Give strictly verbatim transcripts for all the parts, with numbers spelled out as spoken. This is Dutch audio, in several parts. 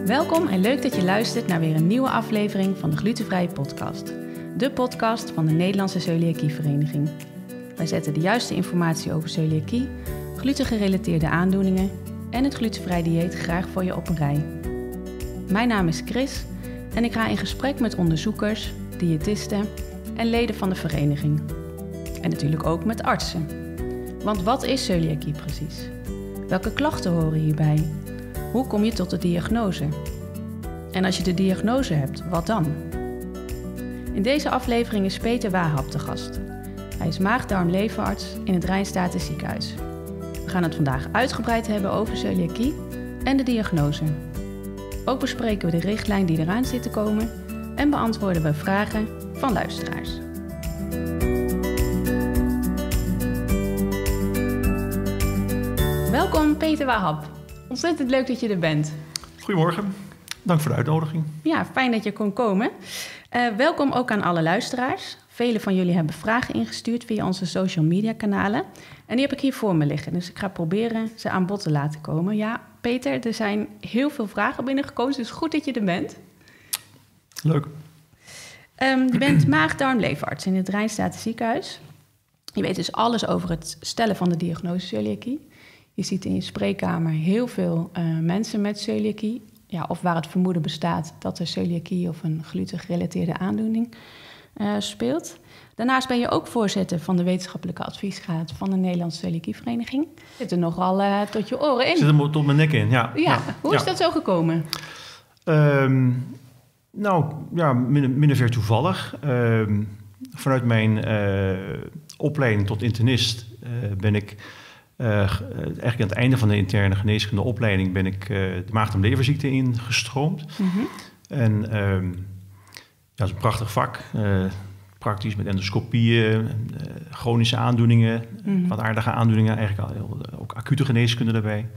Welkom en leuk dat je luistert naar weer een nieuwe aflevering van de Glutenvrije Podcast. De podcast van de Nederlandse Celiakievereniging. Wij zetten de juiste informatie over celiakie, glutengerelateerde aandoeningen en het glutenvrij dieet graag voor je op een rij. Mijn naam is Chris en ik ga in gesprek met onderzoekers, diëtisten en leden van de vereniging. En natuurlijk ook met artsen. Want wat is celiakie precies? Welke klachten horen hierbij? Hoe kom je tot de diagnose? En als je de diagnose hebt, wat dan? In deze aflevering is Peter Wahab te gast. Hij is maag-darm-leverarts in het Rijnstate Ziekenhuis. We gaan het vandaag uitgebreid hebben over celiakie en de diagnose. Ook bespreken we de richtlijn die eraan zit te komen en beantwoorden we vragen van luisteraars. Welkom Peter Wahab. Ontzettend leuk dat je er bent. Goedemorgen, dank voor de uitnodiging. Ja, fijn dat je kon komen. Uh, welkom ook aan alle luisteraars. Velen van jullie hebben vragen ingestuurd via onze social media kanalen. En die heb ik hier voor me liggen, dus ik ga proberen ze aan bod te laten komen. Ja, Peter, er zijn heel veel vragen binnengekomen, dus goed dat je er bent. Leuk. Um, je bent maag-darm-leverarts in het Rijnstate Ziekenhuis. Je weet dus alles over het stellen van de diagnose celiakie. Je ziet in je spreekkamer heel veel uh, mensen met celiakie. Ja, of waar het vermoeden bestaat dat er celiakie of een glutengerelateerde aandoening uh, speelt. Daarnaast ben je ook voorzitter van de wetenschappelijke adviesraad van de Nederlandse Celiakievereniging. Zit er nogal uh, tot je oren in. Zit er tot mijn nek in, ja. Ja, ja. hoe ja. is dat zo gekomen? Um, nou, ja, min, min of meer toevallig. Um, vanuit mijn uh, opleiding tot internist uh, ben ik... Uh, eigenlijk aan het einde van de interne geneeskunde opleiding ben ik uh, de maag-darm-leverziekte ingestroomd. Mm-hmm. En um, ja, dat is een prachtig vak. Uh, praktisch met endoscopieën, uh, chronische aandoeningen, mm-hmm. wat aardige aandoeningen, eigenlijk ook acute geneeskunde daarbij.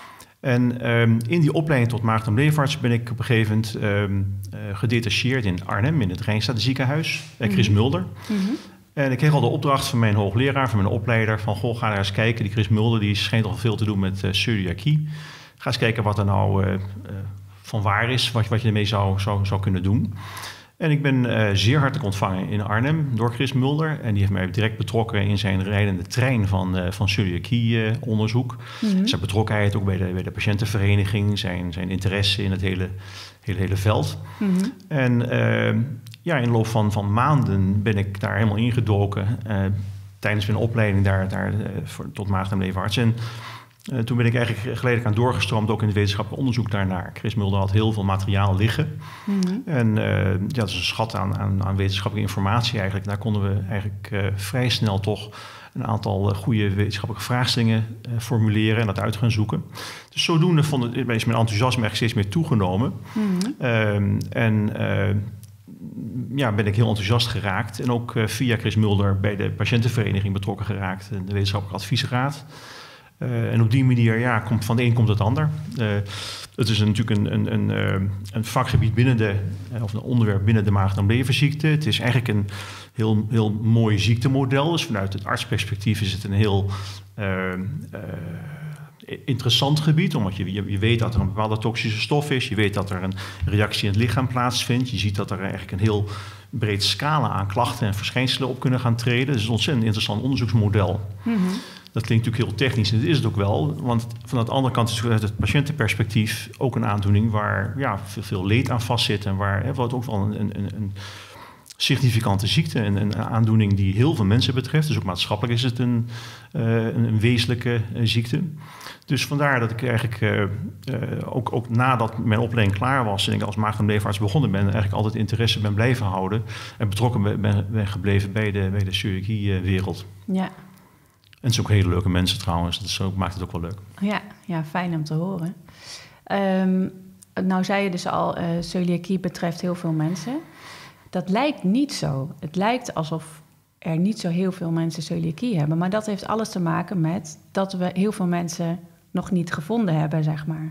En um, in die opleiding tot maag-darm-leverarts ben ik op een gegeven moment um, uh, gedetacheerd in Arnhem, in het Rijnstate Ziekenhuis, bij Chris mm-hmm. Mulder. Mm-hmm. En ik kreeg al de opdracht van mijn hoogleraar, van mijn opleider, van goh, ga daar eens kijken. Die Chris Mulder, die schijnt al veel te doen met uh, celiakie. Ga eens kijken wat er nou uh, uh, van waar is, wat, wat je ermee zou, zou, zou kunnen doen. En ik ben uh, zeer hartelijk ontvangen in Arnhem door Chris Mulder. En die heeft mij direct betrokken in zijn rijdende trein van, uh, van celiakie-onderzoek. Uh, mm-hmm. Zijn betrokkenheid ook bij de, bij de patiëntenvereniging, zijn, zijn interesse in het hele, hele, hele veld. Mm-hmm. En... Uh, Ja, in de loop van, van maanden ben ik daar helemaal ingedoken. Uh, tijdens mijn opleiding daar, daar uh, voor, tot maag-darm-leverarts. En uh, toen ben ik eigenlijk geleidelijk aan doorgestroomd, ook in het wetenschappelijk onderzoek daarnaar. Chris Mulder had heel veel materiaal liggen. Mm-hmm. En uh, ja, dat is een schat aan, aan, aan wetenschappelijke informatie eigenlijk. Daar konden we eigenlijk uh, vrij snel toch een aantal uh, goede wetenschappelijke vraagstellingen uh, formuleren en dat uit gaan zoeken. Dus zodoende vond het, is mijn enthousiasme eigenlijk steeds meer toegenomen. Mm-hmm. Uh, en... Uh, Ja, ben ik heel enthousiast geraakt. En ook uh, via Chris Mulder bij de patiëntenvereniging betrokken geraakt. De wetenschappelijke adviesraad. Uh, en op die manier, ja, komt, van de een komt het ander. Uh, het is natuurlijk een, een, een, een vakgebied binnen de... Uh, of een onderwerp binnen de maag-darm-leverziekte. Het is eigenlijk een heel, heel mooi ziektemodel. Dus vanuit het artsperspectief is het een heel... Uh, uh, interessant gebied, omdat je, je, je weet dat er een bepaalde toxische stof is. Je weet dat er een reactie in het lichaam plaatsvindt. Je ziet dat er eigenlijk een heel breed scala aan klachten en verschijnselen op kunnen gaan treden. Dus het is een ontzettend interessant onderzoeksmodel. Mm-hmm. Dat klinkt natuurlijk heel technisch en dat is het ook wel. Want van de andere kant is het uit het patiëntenperspectief ook een aandoening waar ja, veel, veel leed aan vastzit. En waar hè, wat ook wel een, een, een significante ziekte, een, een aandoening die heel veel mensen betreft. Dus ook maatschappelijk is het een, uh, een, een wezenlijke uh, ziekte. Dus vandaar dat ik eigenlijk uh, uh, ook, ook nadat mijn opleiding klaar was en ik als maag-darm-leverarts begonnen ben, eigenlijk altijd interesse ben blijven houden en betrokken ben, ben, ben gebleven bij de, bij de celiakie-wereld. Ja. En het zijn ook hele leuke mensen trouwens, dat is ook, maakt het ook wel leuk. Ja, ja, fijn om te horen. Um, nou zei je dus al, uh, celiakie betreft heel veel mensen. Dat lijkt niet zo. Het lijkt alsof er niet zo heel veel mensen celiakie hebben. Maar dat heeft alles te maken met dat we heel veel mensen nog niet gevonden hebben, zeg maar.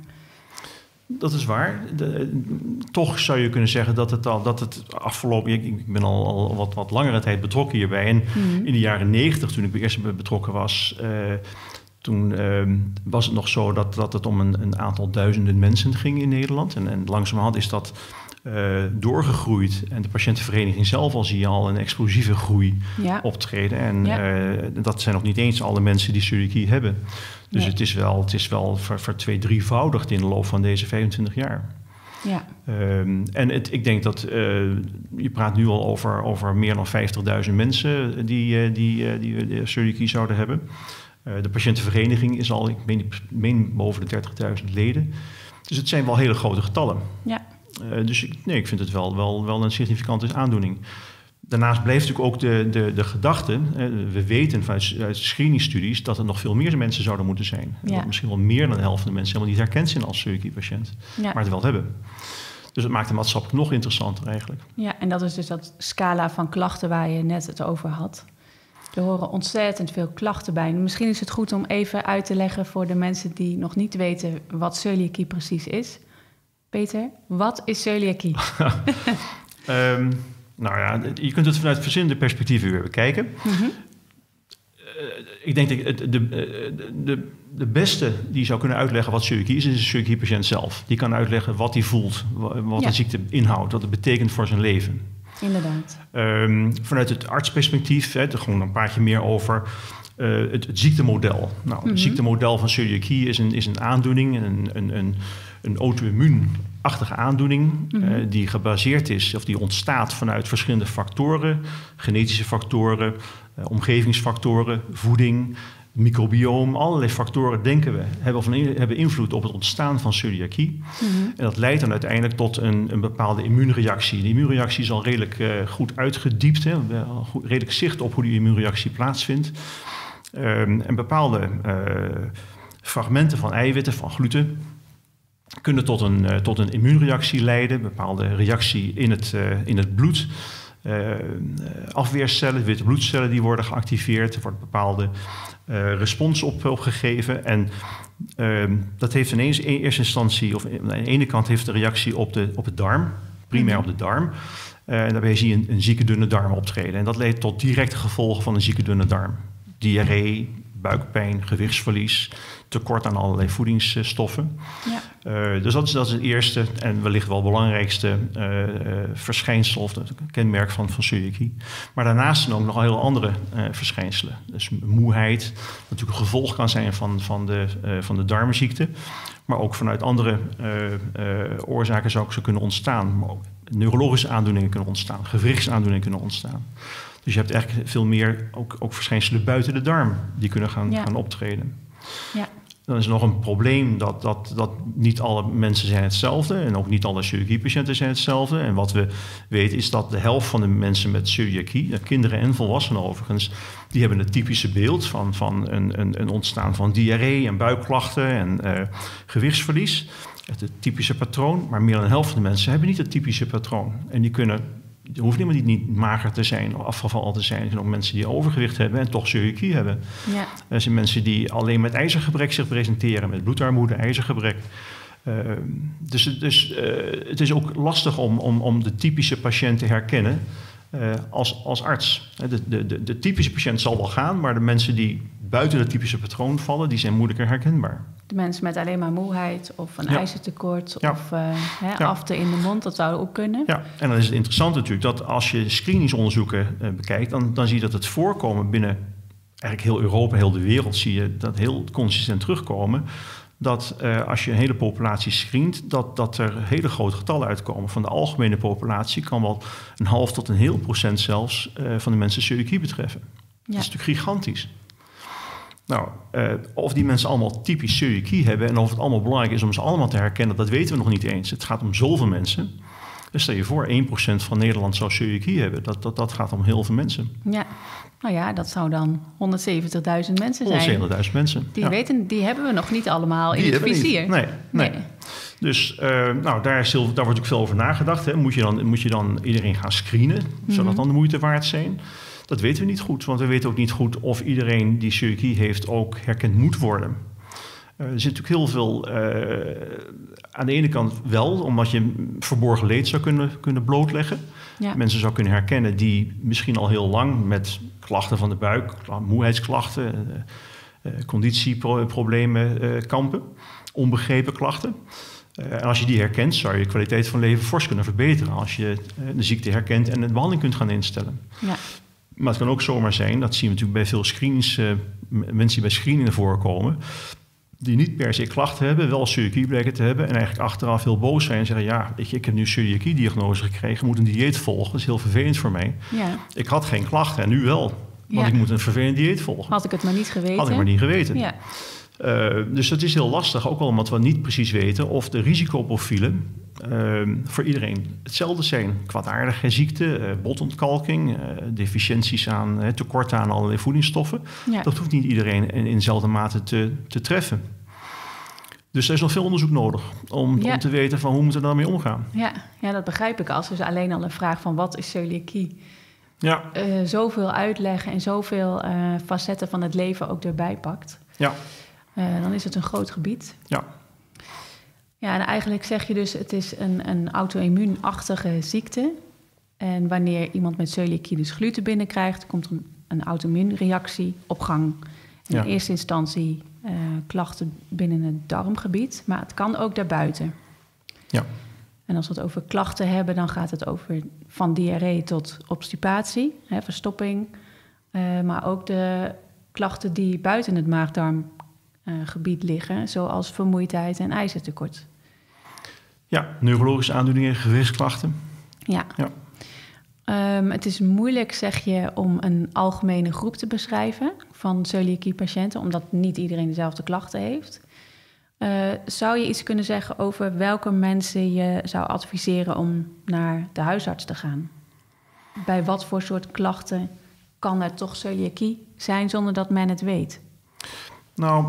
Dat is waar. De, toch zou je kunnen zeggen dat het al dat het afgelopen... Ik, ik ben al, al wat, wat langere tijd betrokken hierbij. En mm-hmm. in de jaren negentig, toen ik eerst betrokken was... Uh, Toen uh, was het nog zo dat, dat het om een, een aantal duizenden mensen ging in Nederland. En, en langzamerhand is dat uh, doorgegroeid. En de patiëntenvereniging zelf al zie je al een explosieve groei ja. optreden. En ja. uh, dat zijn nog niet eens alle mensen die celiakie hebben. Dus nee. het is wel, het is wel ver, ver twee, drievoudigd in de loop van deze vijfentwintig jaar. Ja. Um, en het, ik denk dat uh, je praat nu al over, over meer dan vijftigduizend mensen die, uh, die, uh, die, die celiakie zouden hebben. Uh, de patiëntenvereniging is al, ik meen, meen boven de dertigduizend leden. Dus het zijn wel hele grote getallen. Ja. Uh, dus ik, nee, ik vind het wel, wel, wel een significante aandoening. Daarnaast blijft natuurlijk ook de, de, de gedachte, uh, we weten vanuit uit screeningstudies dat er nog veel meer mensen zouden moeten zijn. Ja. Dat misschien wel meer dan de helft van de mensen helemaal niet herkend zijn als celiakie-patiënt, ja. maar het wel hebben. Dus het maakt de maatschappelijk nog interessanter eigenlijk. Ja, en dat is dus dat scala van klachten waar je net het over had. Er horen ontzettend veel klachten bij. Misschien is het goed om even uit te leggen voor de mensen die nog niet weten wat celiakie precies is. Peter, wat is celiakie? um, nou ja, je kunt het vanuit verschillende perspectieven weer bekijken. Mm-hmm. Uh, ik denk dat de, de, de, de beste die zou kunnen uitleggen wat celiakie is, is de celiakie-patiënt zelf. Die kan uitleggen wat hij voelt, wat ja. de ziekte inhoudt, wat het betekent voor zijn leven. Inderdaad. Um, vanuit het artsperspectief, hè, er gewoon een paardje meer over uh, het, het ziektemodel. Nou, mm-hmm. Het ziektemodel van celiakie is een, is een aandoening, een, een, een, een auto-immuunachtige aandoening, mm-hmm. uh, die gebaseerd is, of die ontstaat vanuit verschillende factoren, genetische factoren, uh, omgevingsfactoren, voeding, microbioom, allerlei factoren, denken we, hebben, van, hebben invloed op het ontstaan van celiakie. Mm-hmm. En dat leidt dan uiteindelijk tot een, een bepaalde immuunreactie. Die immuunreactie is al redelijk uh, goed uitgediept. Hè. We hebben al goed, redelijk zicht op hoe die immuunreactie plaatsvindt. Um, en bepaalde uh, fragmenten van eiwitten, van gluten, kunnen tot een, uh, tot een immuunreactie leiden. Een bepaalde reactie in het, uh, in het bloed. Uh, afweercellen, witte bloedcellen die worden geactiveerd. Er wordt een bepaalde uh, respons op, op gegeven. En uh, dat heeft ineens in eerste instantie, of aan de ene kant heeft de reactie op de, op de darm, primair op de darm. Uh, en daarbij zie je een, een zieke dunne darm optreden. En dat leidt tot directe gevolgen van een zieke dunne darm. Diarree, buikpijn, gewichtsverlies, tekort aan allerlei voedingsstoffen. Ja. Uh, dus dat is, dat is het eerste en wellicht wel belangrijkste uh, uh, verschijnsel of het kenmerk van, van celiakie. Maar daarnaast zijn ook nog heel andere uh, verschijnselen. Dus moeheid, wat natuurlijk een gevolg kan zijn van, van, de, uh, van de darmziekte. Maar ook vanuit andere uh, uh, oorzaken zou ze kunnen ontstaan. Maar ook neurologische aandoeningen kunnen ontstaan, gewrichtsaandoeningen kunnen ontstaan. Dus je hebt eigenlijk veel meer ook, ook verschijnselen buiten de darm die kunnen gaan, ja. gaan optreden. Ja. Dan is er nog een probleem dat, dat, dat niet alle mensen zijn hetzelfde en ook niet alle celiakie-patiënten zijn hetzelfde. En wat we weten is dat de helft van de mensen met celiakie, kinderen en volwassenen overigens, die hebben het typische beeld van, van een, een, een ontstaan van diarree en buikklachten en uh, gewichtsverlies. Het typische patroon, maar meer dan de helft van de mensen hebben niet het typische patroon. En die kunnen... Er hoeft niemand die niet mager te zijn of afgevallen te zijn. Er zijn ook mensen die overgewicht hebben en toch celiakie hebben. Ja. Er zijn mensen die alleen met ijzergebrek zich presenteren, met bloedarmoede, ijzergebrek. Uh, dus dus uh, het is ook lastig om, om, om de typische patiënt te herkennen uh, als, als arts. De, de, de, de typische patiënt zal wel gaan, maar de mensen die buiten het typische patroon vallen, die zijn moeilijker herkenbaar. De mensen met alleen maar moeheid of een ja. ijzertekort ja. of uh, hè, ja. afte in de mond, dat zou ook kunnen. Ja, en dan is het interessant natuurlijk dat als je screeningsonderzoeken uh, bekijkt, dan, dan zie je dat het voorkomen binnen eigenlijk heel Europa, heel de wereld, zie je dat heel consistent terugkomen. Dat uh, als je een hele populatie screent, dat, dat er hele grote getallen uitkomen. Van de algemene populatie kan wel een half tot een heel procent zelfs uh, van de mensen celiakie betreffen. Ja. Dat is natuurlijk gigantisch. Nou, uh, of die mensen allemaal typisch celiakie hebben en of het allemaal belangrijk is om ze allemaal te herkennen, dat weten we nog niet eens. Het gaat om zoveel mensen. Dus stel je voor, één procent van Nederland zou celiakie hebben. Dat, dat, dat gaat om heel veel mensen. Ja, nou ja, dat zou dan honderdzeventigduizend mensen zijn. honderdzeventigduizend mensen. Die, ja. weten, die hebben we nog niet allemaal die in het vizier. Nee, nee. nee. Dus uh, nou, daar, is heel, daar wordt ook veel over nagedacht. Hè. Moet je dan, moet je dan iedereen gaan screenen? Mm-hmm. Zou dat dan de moeite waard zijn? Dat weten we niet goed, want we weten ook niet goed of iedereen die celiakie heeft ook herkend moet worden. Uh, er zit natuurlijk heel veel, uh, aan de ene kant wel, omdat je verborgen leed zou kunnen, kunnen blootleggen. Ja. Mensen zou kunnen herkennen die misschien al heel lang met klachten van de buik, moeheidsklachten, uh, conditieproblemen uh, kampen, onbegrepen klachten. Uh, en als je die herkent, zou je je kwaliteit van leven fors kunnen verbeteren. Als je uh, de ziekte herkent en de behandeling kunt gaan instellen. Ja. Maar het kan ook zomaar zijn, dat zien we natuurlijk bij veel screenings, uh, mensen die bij screeningen voorkomen, die niet per se klachten hebben, wel celiakie blijken te hebben en eigenlijk achteraf heel boos zijn en zeggen, ja, weet je, ik heb nu celiakie-diagnose gekregen, moet een dieet volgen, dat is heel vervelend voor mij. Ja. Ik had geen klachten en nu wel, want ja. ik moet een vervelend dieet volgen. Had ik het maar niet geweten. Had ik maar niet geweten. Ja. Uh, dus dat is heel lastig, ook al omdat we niet precies weten of de risicoprofielen uh, voor iedereen hetzelfde zijn. Kwaadaardige ziekte, uh, botontkalking, uh, deficiënties aan, uh, tekorten aan allerlei voedingsstoffen. Ja. Dat hoeft niet iedereen in, in dezelfde mate te, te treffen. Dus er is nog veel onderzoek nodig om, ja. om te weten van hoe moeten we daarmee omgaan. Ja, ja, dat begrijp ik als dus alleen al een vraag van wat is celiakie? Ja. Uh, zoveel uitleggen en zoveel uh, facetten van het leven ook erbij pakt. Ja. Uh, dan is het een groot gebied. Ja. Ja, en eigenlijk zeg je dus, het is een, een auto-immuunachtige ziekte. En wanneer iemand met celiakie dus gluten binnenkrijgt, komt er een, een auto-immuunreactie op gang. In ja. eerste instantie uh, klachten binnen het darmgebied, maar het kan ook daarbuiten. Ja. En als we het over klachten hebben, dan gaat het over van diarree tot obstipatie, hè, verstopping. Uh, maar ook de klachten die buiten het maag-darm Uh, gebied liggen, zoals vermoeidheid en ijzertekort. Ja, neurologische aandoeningen, gewichtsklachten. Ja. ja. Um, het is moeilijk, zeg je, om een algemene groep te beschrijven van celiakie-patiënten, omdat niet iedereen dezelfde klachten heeft. Uh, zou je iets kunnen zeggen over welke mensen je zou adviseren om naar de huisarts te gaan? Bij wat voor soort klachten kan er toch celiakie zijn zonder dat men het weet? Nou,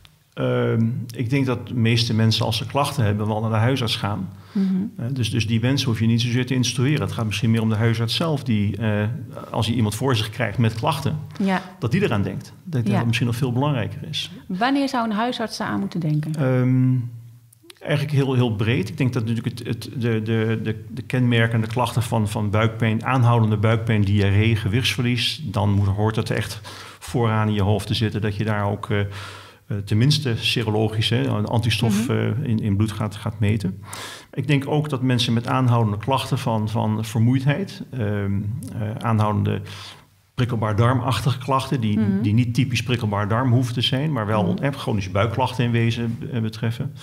uh, ik denk dat de meeste mensen als ze klachten hebben wel naar de huisarts gaan. Mm-hmm. Uh, dus, dus die mensen hoef je niet zozeer te instrueren. Het gaat misschien meer om de huisarts zelf die, uh, als hij iemand voor zich krijgt met klachten, ja. dat die eraan denkt. Dat ja. dat misschien nog veel belangrijker is. Wanneer zou een huisarts daar aan moeten denken? Um, eigenlijk heel, heel breed. Ik denk dat natuurlijk het, het, de, de, de, de kenmerkende klachten van, van buikpijn, aanhoudende buikpijn, diarree, gewichtsverlies, dan moet, hoort het echt vooraan in je hoofd te zitten dat je daar ook uh, uh, tenminste serologisch hè, een antistof uh, in, in bloed gaat, gaat meten. Ik denk ook dat mensen met aanhoudende klachten van, van vermoeidheid, uh, uh, aanhoudende prikkelbaar darmachtige klachten, die, mm-hmm. die niet typisch prikkelbaar darm hoeven te zijn, maar wel mm-hmm. chronische buikklachten in wezen uh, betreffen.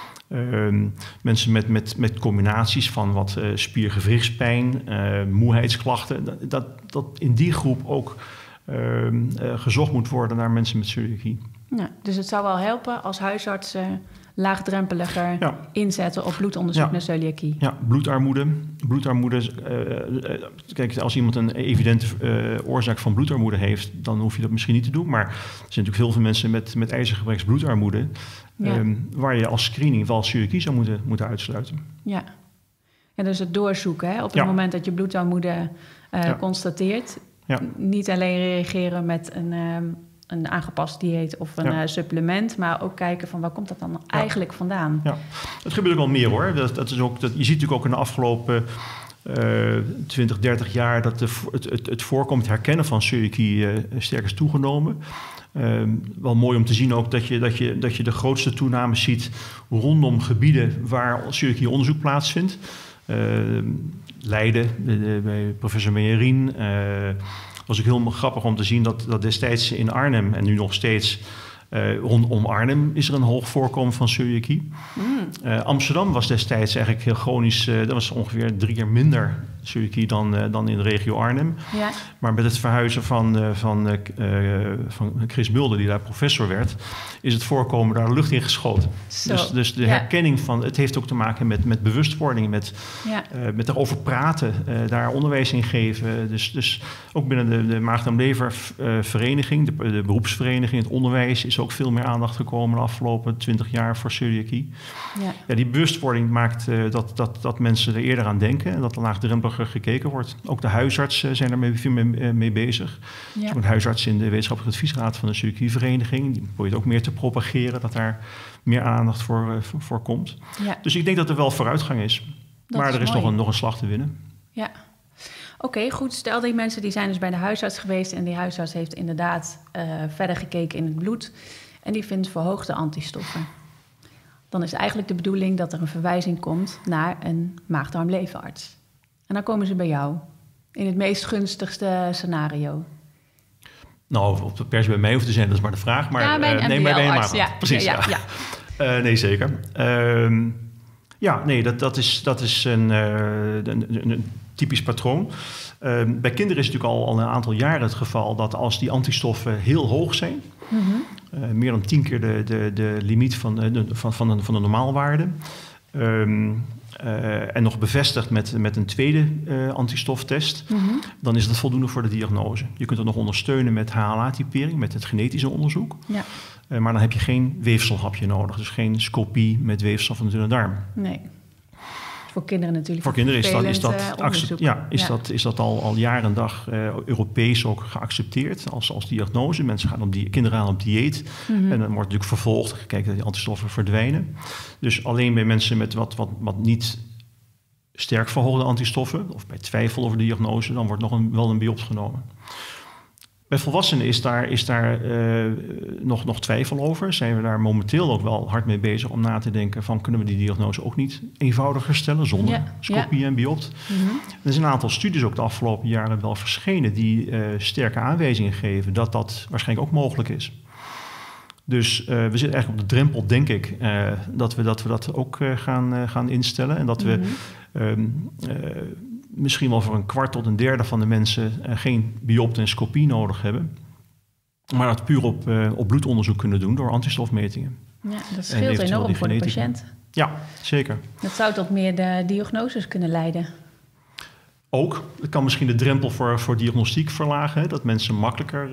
Uh, mensen met, met, met combinaties van wat uh, spiergewrichtspijn, uh, moeheidsklachten, dat, dat, dat in die groep ook uh, uh, gezocht moet worden naar mensen met celiakie. Ja, dus het zou wel helpen als huisartsen laagdrempeliger ja. inzetten op bloedonderzoek ja. naar celiakie. Ja, bloedarmoede. bloedarmoede uh, uh, kijk, als iemand een evidente uh, oorzaak van bloedarmoede heeft, dan hoef je dat misschien niet te doen. Maar er zijn natuurlijk heel veel mensen met, met ijzergebreksbloedarmoede, ja. um, waar je als screening wel celiakie zou moeten, moeten uitsluiten. Ja. Ja, dus het doorzoeken hè? op het ja. moment dat je bloedarmoede uh, ja. constateert. Ja. Niet alleen reageren met een, um, een aangepast dieet of een ja. uh, supplement, maar ook kijken van waar komt dat dan ja. eigenlijk vandaan. Ja, het gebeurt ook wel meer hoor. Dat, dat is ook, dat, je ziet natuurlijk ook in de afgelopen uh, twintig, dertig jaar dat de, het, het, het voorkomt, het herkennen van celiakie uh, sterk is toegenomen. Uh, wel mooi om te zien ook dat je, dat, je, dat je de grootste toename ziet rondom gebieden waar celiakie onderzoek plaatsvindt. Uh, Leiden, de, de, bij professor Meijerien. Uh, was ook heel grappig om te zien dat, dat destijds in Arnhem en nu nog steeds uh, rondom Arnhem is er een hoog voorkomen van celiakie. Mm. Uh, Amsterdam was destijds eigenlijk heel chronisch, uh, dat was ongeveer drie keer minder celiakie dan, uh, dan in de regio Arnhem. Ja. Maar met het verhuizen van, uh, van, uh, van Chris Mulder, die daar professor werd, is het voorkomen daar de lucht in geschoten. Dus, dus de ja. herkenning van, het heeft ook te maken met, met bewustwording, met, ja. uh, met erover praten, uh, daar onderwijs in geven. Dus, dus ook binnen de, de maag-darm-lever-vereniging, de, de beroepsvereniging, het onderwijs, is ook veel meer aandacht gekomen de afgelopen twintig jaar voor celiakie. Ja. Ja, die bewustwording maakt uh, dat, dat, dat mensen er eerder aan denken en dat er laagdrempeliger gekeken wordt. Ook de huisartsen zijn er mee, veel mee, mee bezig. Ja. Er is ook een huisarts in de wetenschappelijke adviesraad van de celiakievereniging. Die probeert ook meer te propageren, dat daar meer aandacht voor, uh, voor, voor komt. Ja. Dus ik denk dat er wel vooruitgang is. Dat maar is er is nog een, nog een slag te winnen. Ja. Oké, okay, goed. Stel die mensen die zijn dus bij de huisarts geweest en die huisarts heeft inderdaad uh, verder gekeken in het bloed en die vindt verhoogde antistoffen. Dan is eigenlijk de bedoeling dat er een verwijzing komt naar een maag-darm-leverarts. En dan komen ze bij jou in het meest gunstigste scenario. Nou, of het per se bij mij hoeft te zijn, dat is maar de vraag. Maar ja, bij een uh, nee, bij een ja. Precies, ja. ja, ja. Uh, nee, zeker. Uh, ja, nee, dat, dat is, dat is een, uh, een, een typisch patroon. Uh, bij kinderen is het natuurlijk al, al een aantal jaren het geval dat als die antistoffen heel hoog zijn, mm-hmm. uh, meer dan tien keer de, de, de limiet van de, van, van, de, van de normaalwaarde, um, uh, en nog bevestigd met, met een tweede uh, antistoftest, mm-hmm. dan is dat voldoende voor de diagnose. Je kunt het nog ondersteunen met H L A-typering, met het genetische onderzoek. Ja. Uh, maar dan heb je geen weefselhapje nodig, dus geen scopie met weefsel van de dunne darm. Nee. Voor kinderen natuurlijk. Voor kinderen is dat, is dat, accept, ja, is ja. dat, is dat al, al jaar en dag uh, Europees ook geaccepteerd als, als diagnose. Mensen gaan op die, kinderen gaan op dieet. Mm-hmm. En dan wordt natuurlijk vervolgd gekeken dat die antistoffen verdwijnen. Dus alleen bij mensen met wat, wat, wat niet sterk verhoogde antistoffen, of bij twijfel over de diagnose, dan wordt nog een, wel een biopsie genomen. Bij volwassenen is daar, is daar uh, nog, nog twijfel over. Zijn we daar momenteel ook wel hard mee bezig om na te denken van kunnen we die diagnose ook niet eenvoudiger stellen zonder ja, scopie ja. en biopt. Mm-hmm. Er zijn een aantal studies ook de afgelopen jaren wel verschenen die uh, sterke aanwijzingen geven dat dat waarschijnlijk ook mogelijk is. Dus uh, we zitten eigenlijk op de drempel, denk ik, uh, dat, we, dat we dat ook uh, gaan, uh, gaan instellen. En dat mm-hmm. we um, uh, misschien wel voor een kwart tot een derde van de mensen uh, geen biopsie en scopie nodig hebben. Maar dat puur op, uh, op bloedonderzoek kunnen doen door antistofmetingen. Ja, dat scheelt enorm voor de patiënt. Ja, zeker. Dat zou tot meer de diagnoses kunnen leiden. Ook. Het kan misschien de drempel voor, voor diagnostiek verlagen. Hè? Dat mensen makkelijker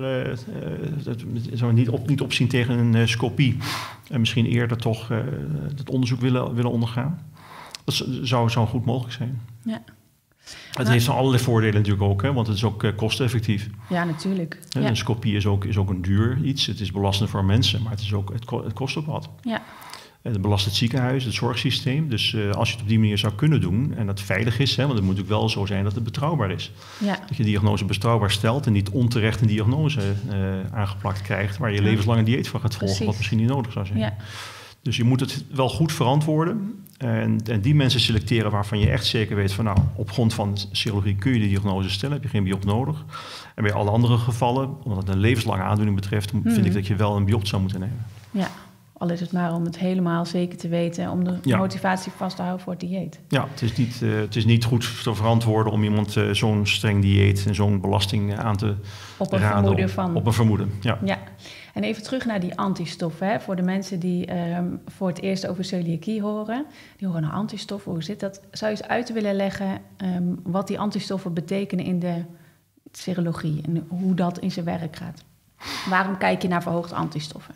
uh, uh, niet, op, niet opzien tegen een uh, scopie. En misschien eerder toch uh, het onderzoek willen, willen ondergaan. Dat zou, zou goed mogelijk zijn. Ja. Het heeft van allerlei voordelen natuurlijk ook, hè? Want het is ook uh, kosteneffectief. Ja, natuurlijk. Ja. Ja. Een scopie is ook, is ook een duur iets. Het is belastend voor mensen, maar het, is ook, het, ko- het kost ook wat. Ja. En het belast het ziekenhuis, het zorgsysteem. Dus uh, als je het op die manier zou kunnen doen en dat veilig is, hè, want het moet natuurlijk wel zo zijn dat het betrouwbaar is. Ja. Dat je diagnose betrouwbaar stelt en niet onterecht een diagnose uh, aangeplakt krijgt waar je ja. levenslange dieet van gaat volgen, Precies. wat misschien niet nodig zou zijn. Ja. Dus je moet het wel goed verantwoorden. En, en die mensen selecteren waarvan je echt zeker weet van nou, op grond van serologie kun je de diagnose stellen, heb je geen biopsie nodig. En bij alle andere gevallen, omdat het een levenslange aandoening betreft, mm-hmm. vind ik dat je wel een biopsie zou moeten nemen. Ja. Al is het maar om het helemaal zeker te weten, om de ja. motivatie vast te houden voor het dieet. Ja, het is niet, uh, het is niet goed te verantwoorden om iemand uh, zo'n streng dieet en zo'n belasting aan te op een raden. Vermoeden op, van. op een vermoeden. Ja. ja. En even terug naar die antistoffen. Hè. Voor de mensen die um, voor het eerst over celiakie horen, die horen naar antistoffen. Hoe zit dat? Zou je eens uit willen leggen um, wat die antistoffen betekenen in de serologie en hoe dat in zijn werk gaat? Waarom kijk je naar verhoogde antistoffen?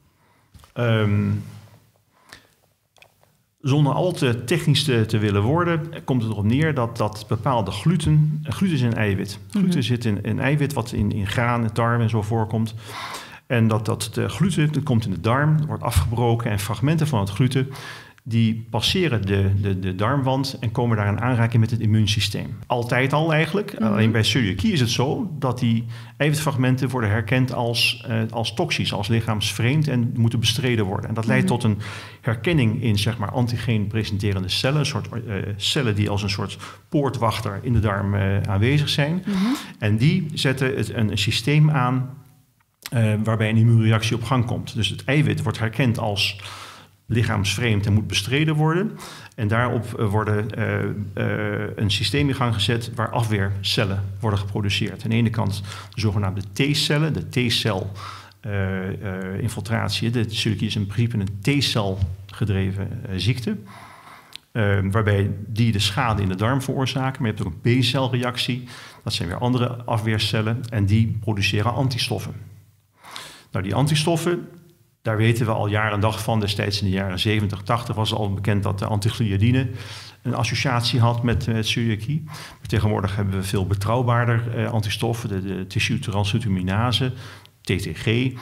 Um, zonder al te technisch te, te willen worden, komt het erop neer dat, dat bepaalde gluten... Gluten is een eiwit. Gluten mm-hmm. zit in een eiwit wat in, in graan, darm en zo voorkomt. En dat, dat de gluten, dat komt in de darm, wordt afgebroken en fragmenten van het gluten die passeren de, de, de darmwand en komen daar in aanraking met het immuunsysteem. Altijd al eigenlijk. Mm-hmm. Alleen bij celiakie is het zo dat die eiwitfragmenten worden herkend als, uh, als toxisch, als lichaamsvreemd en moeten bestreden worden. En dat leidt mm-hmm. tot een herkenning in zeg maar antigeen presenterende cellen, een soort uh, cellen die als een soort poortwachter in de darm uh, aanwezig zijn. Mm-hmm. En die zetten het, een, een systeem aan uh, waarbij een immuunreactie op gang komt. Dus het eiwit wordt herkend als lichaamsvreemd en moet bestreden worden. En daarop uh, worden uh, uh, een systeem in gang gezet waar afweercellen worden geproduceerd. Aan de ene kant de zogenaamde T-cellen, de T-cel uh, uh, infiltratie. De celiakie is in principe een T-cel gedreven uh, ziekte. Uh, waarbij die de schade in de darm veroorzaken. Maar je hebt ook een B-celreactie. Dat zijn weer andere afweercellen. En die produceren antistoffen. Nou, die antistoffen, daar weten we al jaar en dag van. Destijds in de jaren zeventig, tachtig was al bekend dat de antigliadine een associatie had met, met celiakie. Maar tegenwoordig hebben we veel betrouwbaarder uh, antistoffen. De, de tissue transglutaminase, T T G, uh,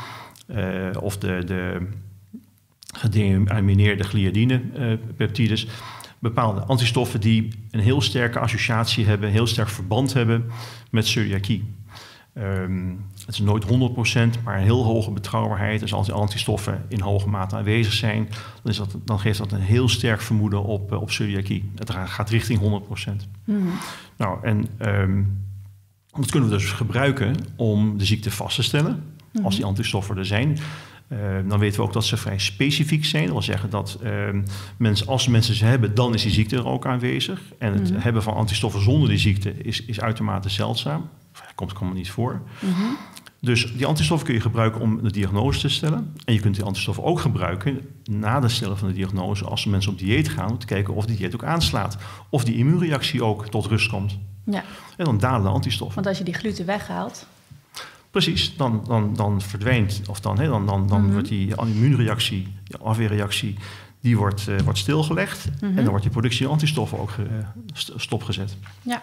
of de, de gedeamineerde gliadine uh, peptides. bepaalde antistoffen die een heel sterke associatie hebben, een heel sterk verband hebben met celiakie. Um, het is nooit honderd procent, maar een heel hoge betrouwbaarheid. Dus als die antistoffen in hoge mate aanwezig zijn, dan, is dat, dan geeft dat een heel sterk vermoeden op, uh, op celiakie. Het gaat richting honderd procent. Mm-hmm. Nou, en um, dat kunnen we dus gebruiken om de ziekte vast te stellen. Mm-hmm. Als die antistoffen er zijn. Uh, dan weten we ook dat ze vrij specifiek zijn. Dat wil zeggen dat uh, mensen, als mensen ze hebben, dan is die ziekte er ook aanwezig. En het mm-hmm. hebben van antistoffen zonder die ziekte is, is uitermate zeldzaam. Dat komt gewoon niet voor. Mm-hmm. Dus die antistoffen kun je gebruiken om de diagnose te stellen. En je kunt die antistoffen ook gebruiken na het stellen van de diagnose, als mensen op dieet gaan, om te kijken of die dieet ook aanslaat. Of die immuunreactie ook tot rust komt. Ja. En dan dalen de antistoffen. Want als je die gluten weghaalt... Precies, dan, dan, dan verdwijnt, of dan, he, dan, dan, dan mm-hmm. wordt die immuunreactie, die afweerreactie, die wordt, uh, wordt stilgelegd. Mm-hmm. En dan wordt die productie antistoffen ook uh, stopgezet. Ja.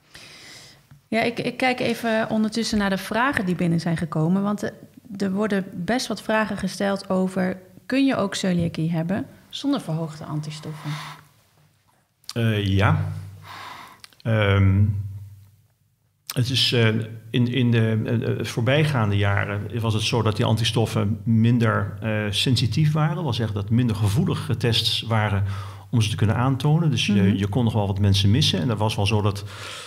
Ja, ik, ik kijk even ondertussen naar de vragen die binnen zijn gekomen. Want er, er worden best wat vragen gesteld over... kun je ook celiakie hebben zonder verhoogde antistoffen? Uh, ja. Um, het is uh, in, in de uh, voorbijgaande jaren was het zo dat die antistoffen minder uh, sensitief waren. Dat wil zeggen dat minder gevoelig getest waren om ze te kunnen aantonen. Dus mm-hmm. je, je kon nog wel wat mensen missen. En dat was wel zo dat...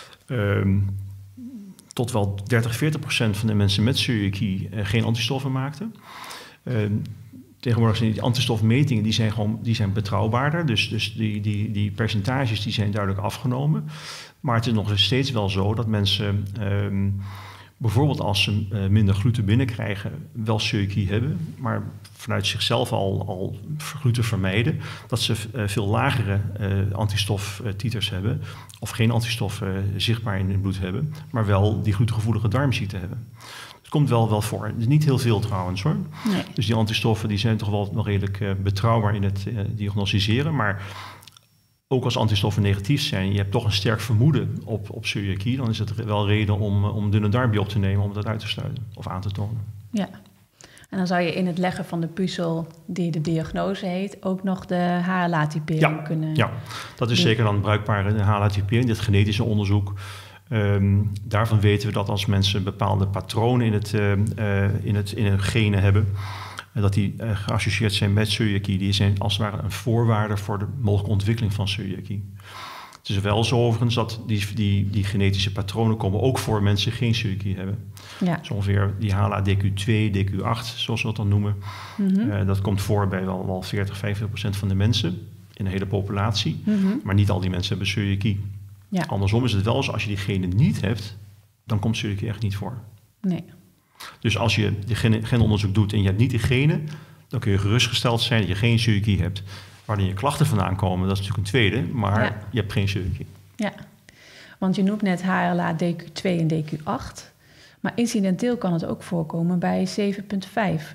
Um, tot wel dertig, veertig procent van de mensen met celiakie uh, geen antistoffen maakten. Uh, tegenwoordig zijn die antistofmetingen die zijn gewoon, die zijn betrouwbaarder. Dus, dus die, die, die percentages die zijn duidelijk afgenomen. Maar het is nog steeds wel zo dat mensen... Um, bijvoorbeeld als ze uh, minder gluten binnenkrijgen, wel celiakie hebben, maar vanuit zichzelf al, al gluten vermijden, dat ze uh, veel lagere uh, antistoftiters hebben, of geen antistoffen uh, zichtbaar in hun bloed hebben, maar wel die glutengevoelige darmziekte hebben. Het komt wel, wel voor. Het is niet heel veel trouwens hoor. Nee. Dus die antistoffen die zijn toch wel nog redelijk uh, betrouwbaar in het uh, diagnosticeren, maar ook als antistoffen negatief zijn, je hebt toch een sterk vermoeden op, op celiakie, dan is het wel reden om, om dunne darm op te nemen om dat uit te sluiten of aan te tonen. Ja, en dan zou je in het leggen van de puzzel die de diagnose heet, ook nog de H L A-typering ja, kunnen... Ja, dat is doen. Zeker dan bruikbare H L A-typering, dit genetische onderzoek. Um, daarvan weten we dat als mensen bepaalde patronen in, het, uh, uh, in, het, in hun genen hebben, dat die uh, geassocieerd zijn met celiakie, die zijn als het ware een voorwaarde voor de mogelijke ontwikkeling van celiakie. Het is wel zo overigens dat die, die, die genetische patronen komen ook voor mensen die geen celiakie hebben. Ja. Dus ongeveer die H L A D Q twee, D Q acht, zoals we dat dan noemen. Mm-hmm. Uh, dat komt voor bij wel, wel veertig, vijfenveertig procent van de mensen in de hele populatie. Mm-hmm. Maar niet al die mensen hebben celiakie. Ja. Andersom is het wel zo, als je die genen niet hebt, dan komt celiakie echt niet voor. Nee. Dus als je de gen- genonderzoek doet en je hebt niet die genen, dan kun je gerustgesteld zijn dat je geen celiakie hebt. Waar dan je klachten vandaan komen, dat is natuurlijk een tweede, maar ja. je hebt geen celiakie. Ja, want je noemt net H L A D Q twee en D Q acht, maar incidenteel kan het ook voorkomen bij zeven komma vijf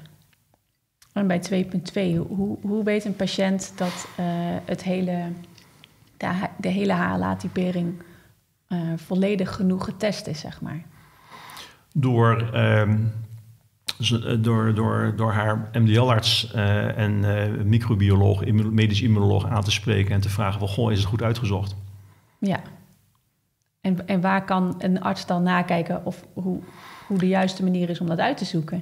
en bij twee komma twee. Hoe, hoe weet een patiënt dat uh, het hele, de, de hele H L A-typering uh, volledig genoeg getest is, zeg maar? Door, um, door, door, door haar M D L-arts uh, en uh, microbioloog, immuno- medisch immunoloog aan te spreken en te vragen van, goh, is het goed uitgezocht? Ja. En, en waar kan een arts dan nakijken of hoe, hoe de juiste manier is om dat uit te zoeken?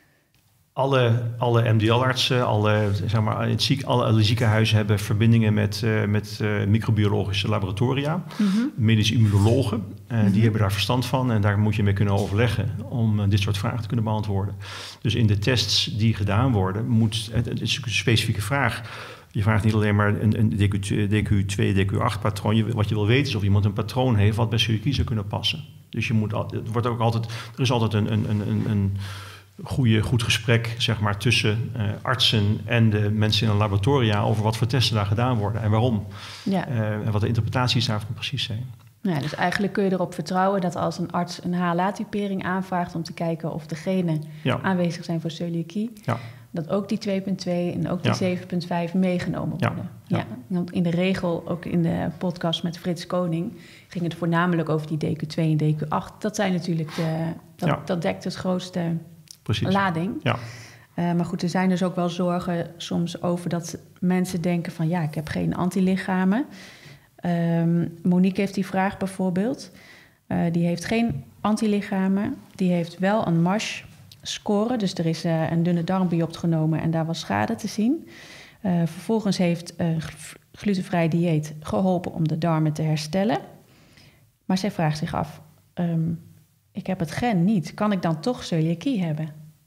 Alle, alle M D L-artsen, alle, zeg maar, het ziek, alle, alle ziekenhuizen hebben verbindingen met, uh, met uh, microbiologische laboratoria, mm-hmm. medisch immunologen. Uh, mm-hmm. Die hebben daar verstand van en daar moet je mee kunnen overleggen om uh, dit soort vragen te kunnen beantwoorden. Dus in de tests die gedaan worden, moet, het, het is een specifieke vraag. Je vraagt niet alleen maar een, een D Q twee, D Q acht patroon. Je, wat je wil weten is of iemand een patroon heeft wat bij celiakie zou kunnen passen. Dus je moet, het wordt ook altijd, er is altijd een, een, een, een goede, goed gesprek, zeg maar, tussen uh, artsen en de mensen in een laboratoria over wat voor testen daar gedaan worden en waarom. Ja. Uh, en wat de interpretaties daarvan precies zijn. Ja, dus eigenlijk kun je erop vertrouwen dat als een arts een H L A-typering aanvraagt om te kijken of de genen ja. aanwezig zijn voor celiakie, ja. dat ook die twee komma twee en ook die ja. zeven komma vijf meegenomen worden. Ja. Ja. Ja. Want in de regel, ook in de podcast met Frits Koning, ging het voornamelijk over die D Q twee en D Q acht. Dat zijn natuurlijk de, dat, ja. dat dekt het grootste Precies. lading. Ja. Uh, maar goed, er zijn dus ook wel zorgen soms over dat mensen denken van... ja, ik heb geen antilichamen. Um, Monique heeft die vraag bijvoorbeeld. Uh, die heeft geen antilichamen. Die heeft wel een MASH-score. Dus er is uh, een dunne darmbiopt genomen en daar was schade te zien. Uh, vervolgens heeft uh, glutenvrij dieet geholpen om de darmen te herstellen. Maar zij vraagt zich af... Um, ik heb het gen niet. Kan ik dan toch celiakie hebben?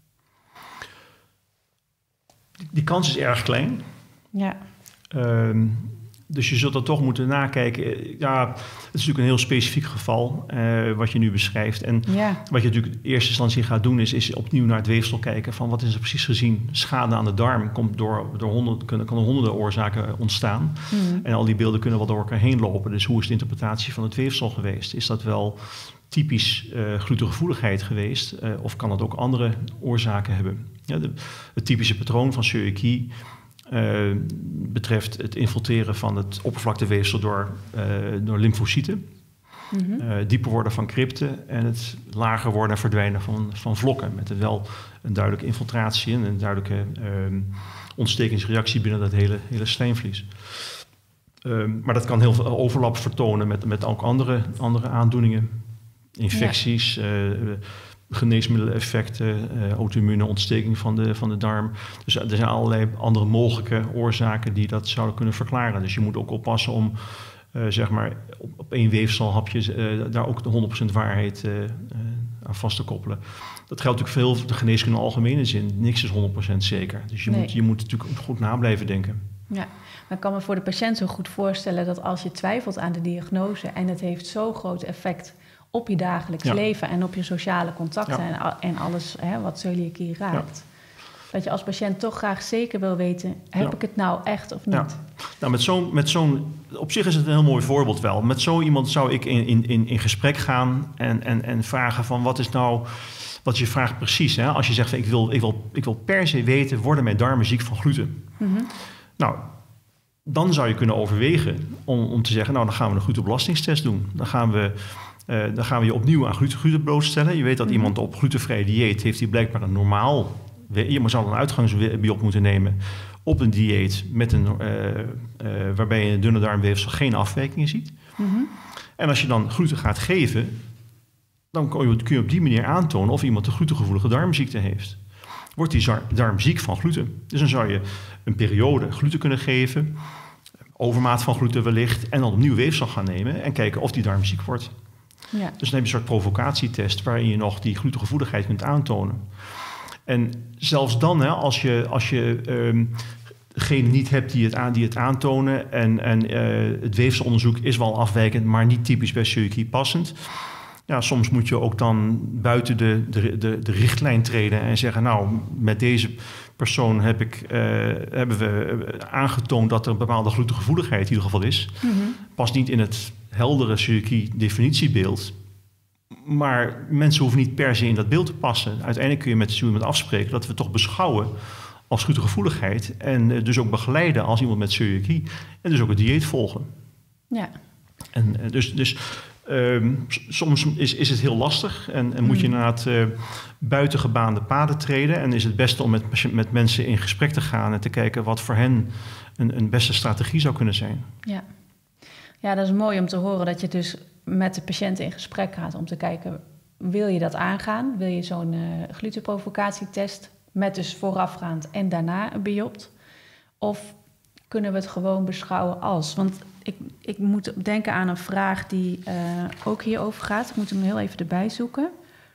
Die kans is erg klein. Ja. Um, dus je zult dat toch moeten nakijken. Ja, het is natuurlijk een heel specifiek geval uh, wat je nu beschrijft. En ja. wat je natuurlijk in eerste instantie gaat doen... is, is opnieuw naar het weefsel kijken van wat is er precies gezien. Schade aan de darm komt door, door honderden, kan, kan honderden oorzaken ontstaan. Mm. En al die beelden kunnen wel door elkaar heen lopen. Dus hoe is de interpretatie van het weefsel geweest? Is dat wel typisch uh, glutengevoeligheid geweest? Uh, of kan het ook andere oorzaken hebben? Ja, de, het typische patroon van celiakie... Uh, betreft het infiltreren van het oppervlakteweefsel door, uh, door lymfocyten. Mm-hmm. Uh, dieper worden van crypten en het lager worden en verdwijnen van, van vlokken. Met wel een duidelijke infiltratie en een duidelijke uh, ontstekingsreactie binnen dat hele, hele slijmvlies. Uh, maar dat kan heel veel overlap vertonen met, met ook andere, andere aandoeningen. Infecties, ja. uh, geneesmiddeleneffecten, uh, auto-immune ontsteking van de, van de darm. Dus er zijn allerlei andere mogelijke oorzaken die dat zouden kunnen verklaren. Dus je moet ook oppassen om uh, zeg maar op, op één weefselhapje uh, daar ook de honderd procent waarheid uh, uh, aan vast te koppelen. Dat geldt natuurlijk veel voor de geneeskunde in algemene zin. Niks is honderd procent zeker. Dus je, nee. moet, je moet natuurlijk goed na blijven denken. Ja, maar ik kan me voor de patiënt zo goed voorstellen dat als je twijfelt aan de diagnose en het heeft zo'n groot effect op je dagelijks ja. leven en op je sociale contacten ja. en, en alles hè, wat celiakie raakt. Ja. Dat je als patiënt toch graag zeker wil weten, heb ja. ik het nou echt of niet? Ja. Nou, met zo'n, met zo'n, op zich is het een heel mooi voorbeeld wel. Met zo iemand zou ik in, in, in gesprek gaan en, en, en vragen van wat is nou, wat je vraagt precies. Hè? Als je zegt, ik wil, ik, wil, ik wil per se weten, worden mijn darmen ziek van gluten? Mm-hmm. Nou, dan zou je kunnen overwegen om, om te zeggen, nou dan gaan we een glutenbelastingstest doen. Dan gaan we... Uh, dan gaan we je opnieuw aan gluten, gluten blootstellen. Je weet dat mm-hmm. iemand op glutenvrij dieet heeft die blijkbaar een normaal... Je zou een uitgangsbiop moeten nemen op een dieet met een, uh, uh, waarbij je een dunne darmweefsel geen afwijkingen ziet. Mm-hmm. En als je dan gluten gaat geven, dan kun je, kun je op die manier aantonen of iemand een glutengevoelige darmziekte heeft. Wordt die darm ziek van gluten? Dus dan zou je een periode gluten kunnen geven, overmaat van gluten wellicht, en dan opnieuw weefsel gaan nemen en kijken of die darm ziek wordt. Ja. Dus dan heb je een soort provocatietest waarin je nog die glutengevoeligheid kunt aantonen. En zelfs dan, hè, als je, als je um, degene niet hebt die het, aan, die het aantonen en, en uh, het weefselonderzoek is wel afwijkend, maar niet typisch bij celiakie passend. Ja, soms moet je ook dan buiten de, de, de, de richtlijn treden en zeggen, nou, met deze persoon heb ik, uh, hebben we aangetoond dat er een bepaalde glutengevoeligheid in ieder geval is. Mm-hmm. Past niet in het heldere celiakie-definitiebeeld. Maar mensen hoeven niet per se in dat beeld te passen. Uiteindelijk kun je met iemand afspreken dat we toch beschouwen als glutengevoeligheid en uh, dus ook begeleiden als iemand met celiakie en dus ook het dieet volgen. Ja. En uh, dus... dus Um, soms is, is het heel lastig en, en moet je inderdaad uh, buiten gebaande paden treden. En is het beste om met, met mensen in gesprek te gaan en te kijken wat voor hen een, een beste strategie zou kunnen zijn. Ja. ja, dat is mooi om te horen dat je dus met de patiënt in gesprek gaat om te kijken, wil je dat aangaan? Wil je zo'n uh, glutenprovocatietest met dus voorafgaand en daarna een biopt? Of kunnen we het gewoon beschouwen als? Want ik, ik moet denken aan een vraag die uh, ook hierover gaat. Ik moet hem heel even erbij zoeken.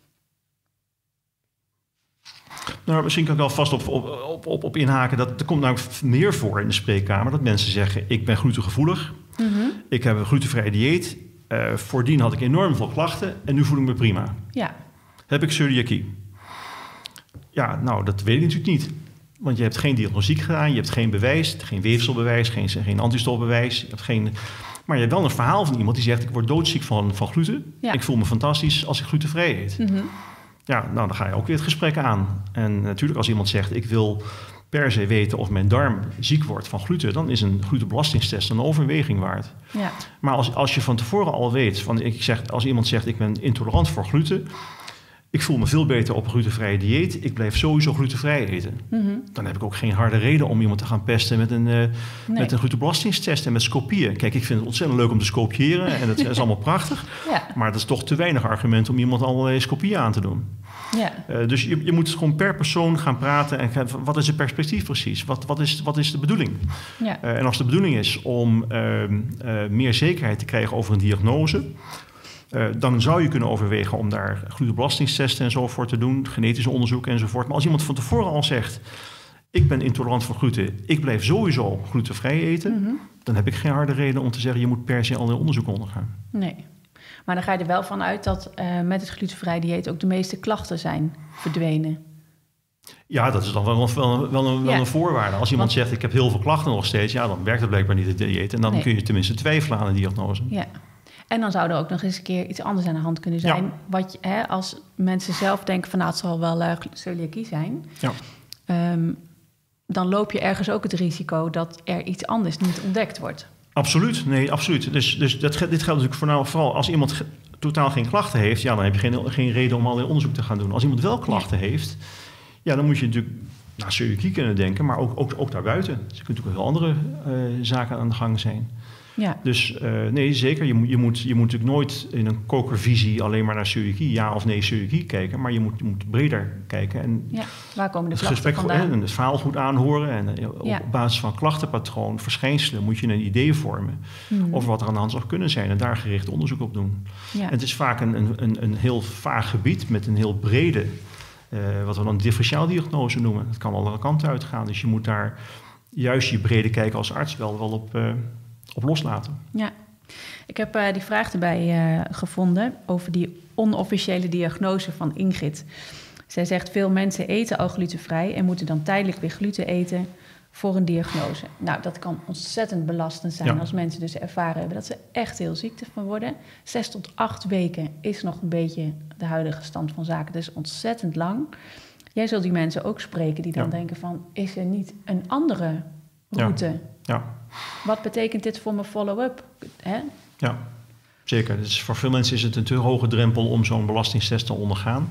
Nou, misschien kan ik wel vast op, op, op, op inhaken. Dat, er komt namelijk meer voor in de spreekkamer dat mensen zeggen, ik ben glutengevoelig. Mm-hmm. Ik heb een glutenvrij dieet. Uh, voordien had ik enorm veel klachten en nu voel ik me prima. Ja. Heb ik celiakie? Ja, nou, dat weet ik natuurlijk niet. Want je hebt geen diagnostiek gedaan, je hebt geen bewijs, geen weefselbewijs, geen, geen antistofbewijs. Je hebt geen, maar je hebt wel een verhaal van iemand die zegt, ik word doodziek van, van gluten. Ja. Ik voel me fantastisch als ik glutenvrij eet. Mm-hmm. Ja, nou dan ga je ook weer het gesprek aan. En natuurlijk als iemand zegt, ik wil per se weten of mijn darm ziek wordt van gluten, dan is een glutenbelastingstest een overweging waard. Ja. Maar als, als je van tevoren al weet, van, ik zeg, als iemand zegt, ik ben intolerant voor gluten, ik voel me veel beter op een glutenvrije dieet. Ik blijf sowieso glutenvrij eten. Mm-hmm. Dan heb ik ook geen harde reden om iemand te gaan pesten met een, uh, nee. met een glutenbelastingstest en met scopieën. Kijk, ik vind het ontzettend leuk om te scopiëren en dat is allemaal prachtig. Ja. Maar dat is toch te weinig argument om iemand allerlei scopieën aan te doen. Ja. Uh, dus je, je moet gewoon per persoon gaan praten en gaan, wat is het perspectief precies? Wat, wat, is, wat is de bedoeling? Ja. Uh, en als de bedoeling is om uh, uh, meer zekerheid te krijgen over een diagnose, Uh, dan zou je kunnen overwegen om daar glutenbelastingstesten en zo voor te doen, genetische onderzoeken enzovoort. Maar als iemand van tevoren al zegt, ik ben intolerant voor gluten, ik blijf sowieso glutenvrij eten, mm-hmm. dan heb ik geen harde reden om te zeggen, je moet per se allerlei onderzoeken ondergaan. Nee, maar dan ga je er wel van uit dat uh, met het glutenvrij dieet ook de meeste klachten zijn verdwenen. Ja, dat is dan wel, wel, wel, een, wel ja. een voorwaarde. Als iemand Want, zegt, ik heb heel veel klachten nog steeds, ja, dan werkt het blijkbaar niet het dieet. En dan nee. kun je tenminste twijfelen aan een diagnose. Ja. En dan zou er ook nog eens een keer iets anders aan de hand kunnen zijn. Ja. Wat je, hè, als mensen zelf denken van nou, het zal wel uh, celiakie zijn. Ja. Um, dan loop je ergens ook het risico dat er iets anders niet ontdekt wordt. Absoluut, nee, absoluut. Dus, dus dat, dit geldt natuurlijk vooral, vooral als iemand ge, totaal geen klachten heeft, ja, dan heb je geen, geen reden om allerlei onderzoek te gaan doen. Als iemand wel klachten ja. heeft, ja, dan moet je natuurlijk naar celiakie kunnen denken, maar ook, ook, ook daarbuiten. Dus er kunnen natuurlijk wel andere uh, zaken aan de gang zijn. Ja. Dus uh, nee, zeker. Je moet, je, moet, je moet natuurlijk nooit in een kokervisie alleen maar naar celiakie, ja of nee celiakie kijken, maar je moet, je moet breder kijken. En ja, waar komen de het klachten vandaan? En het verhaal goed aanhoren en uh, op ja. basis van klachtenpatroon, verschijnselen, moet je een idee vormen hmm. over wat er aan de hand zou kunnen zijn en daar gericht onderzoek op doen. Ja. En het is vaak een, een, een heel vaag gebied met een heel brede, uh, wat we dan differentiaaldiagnose noemen. Dat kan alle kanten uitgaan, dus je moet daar juist je brede kijken als arts wel, wel op... Uh, op loslaten. Ja, ik heb uh, die vraag erbij uh, gevonden over die onofficiële diagnose van Ingrid. Zij zegt, veel mensen eten al glutenvrij en moeten dan tijdelijk weer gluten eten voor een diagnose. Nou, dat kan ontzettend belastend zijn ja. als mensen dus ervaren hebben dat ze echt heel ziek van worden. Zes tot acht weken is nog een beetje de huidige stand van zaken. Dat is ontzettend lang. Jij zult die mensen ook spreken die dan ja. denken van, is er niet een andere route? Ja. ja. Wat betekent dit voor mijn follow-up? Hè? Ja, zeker. Dus voor veel mensen is het een te hoge drempel om zo'n belastingstest te ondergaan.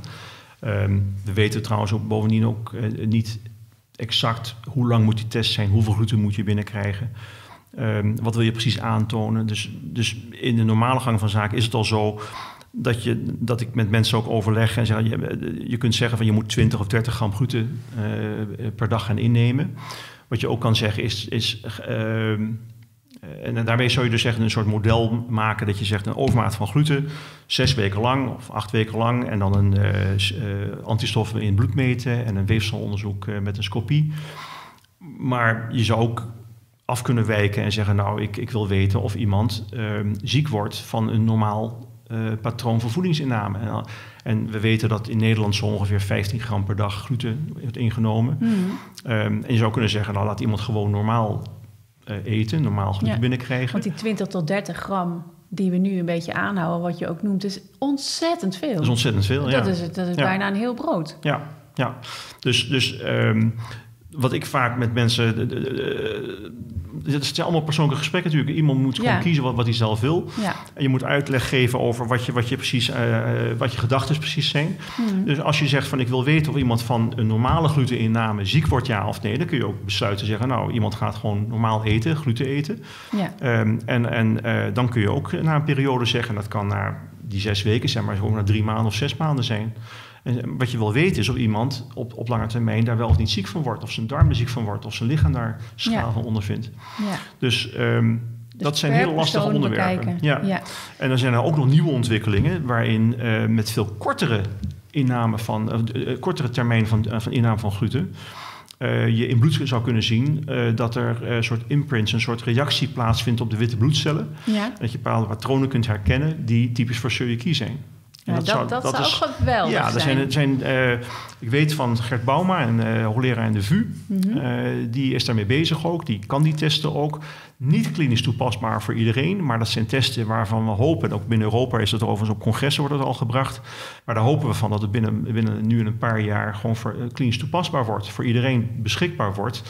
Um, we weten trouwens ook bovendien ook uh, niet exact hoe lang moet die test zijn, hoeveel gluten moet je binnenkrijgen. Um, wat wil je precies aantonen? Dus, dus in de normale gang van zaken is het al zo dat, je, dat ik met mensen ook overleg en zeg, je, je kunt zeggen van je moet twintig of dertig gram gluten uh, per dag gaan innemen. Wat je ook kan zeggen is, is uh, en daarmee zou je dus zeggen een soort model maken dat je zegt een overmaat van gluten, zes weken lang of acht weken lang en dan een uh, uh, antistoffen in het bloed meten en een weefselonderzoek uh, met een scopie. Maar je zou ook af kunnen wijken en zeggen nou ik, ik wil weten of iemand uh, ziek wordt van een normaal uh, patroon van voedingsinname. En, En we weten dat in Nederland zo ongeveer vijftien gram per dag gluten wordt ingenomen. Mm. Um, en je zou kunnen zeggen, nou laat iemand gewoon normaal uh, eten, normaal gluten ja, binnenkrijgen. Want die twintig tot dertig gram die we nu een beetje aanhouden, wat je ook noemt, is ontzettend veel. Dat is ontzettend veel, dat ja. Is, dat is ja. bijna een heel brood. Ja, ja. Dus, dus um, wat ik vaak met mensen... Uh, uh, het zijn allemaal persoonlijke gesprekken natuurlijk. Iemand moet gewoon ja. kiezen wat, wat hij zelf wil. Ja. En je moet uitleg geven over wat je, wat je, precies, uh, wat je gedachten precies zijn. Mm. Dus als je zegt van ik wil weten of iemand van een normale gluteninname ziek wordt, ja of nee, dan kun je ook besluiten zeggen, nou, iemand gaat gewoon normaal eten, gluten eten. Ja. Um, en en uh, dan kun je ook na een periode zeggen, dat kan na die zes weken zijn, maar ook na drie maanden of zes maanden zijn. En wat je wil weten is of iemand op, op lange termijn daar wel of niet ziek van wordt. Of zijn darmen ziek van wordt. Of zijn lichaam daar schade ja. van ondervindt. Ja. Dus, um, dus dat zijn heel lastige onderwerpen. Ja. Ja. En dan zijn er ook nog nieuwe ontwikkelingen waarin uh, met veel kortere inname van, uh, kortere termijn van, uh, van inname van gluten Uh, je in bloed zou kunnen zien uh, dat er een uh, soort imprints, een soort reactie plaatsvindt op de witte bloedcellen. Ja. Dat je bepaalde patronen kunt herkennen die typisch voor celiakie zijn. Ja, dat, dat zou, dat dat zou is, ook geweldig ja, er zijn. zijn uh, ik weet van Gert Bauma, een uh, hoogleraar in de V U. Mm-hmm. Uh, die is daarmee bezig ook. Die kan die testen ook. Niet klinisch toepasbaar voor iedereen. Maar dat zijn testen waarvan we hopen. Ook binnen Europa is het overigens op congressen wordt het al gebracht. Maar daar hopen we van dat het binnen, binnen nu in een paar jaar gewoon voor, uh, klinisch toepasbaar wordt. Voor iedereen beschikbaar wordt.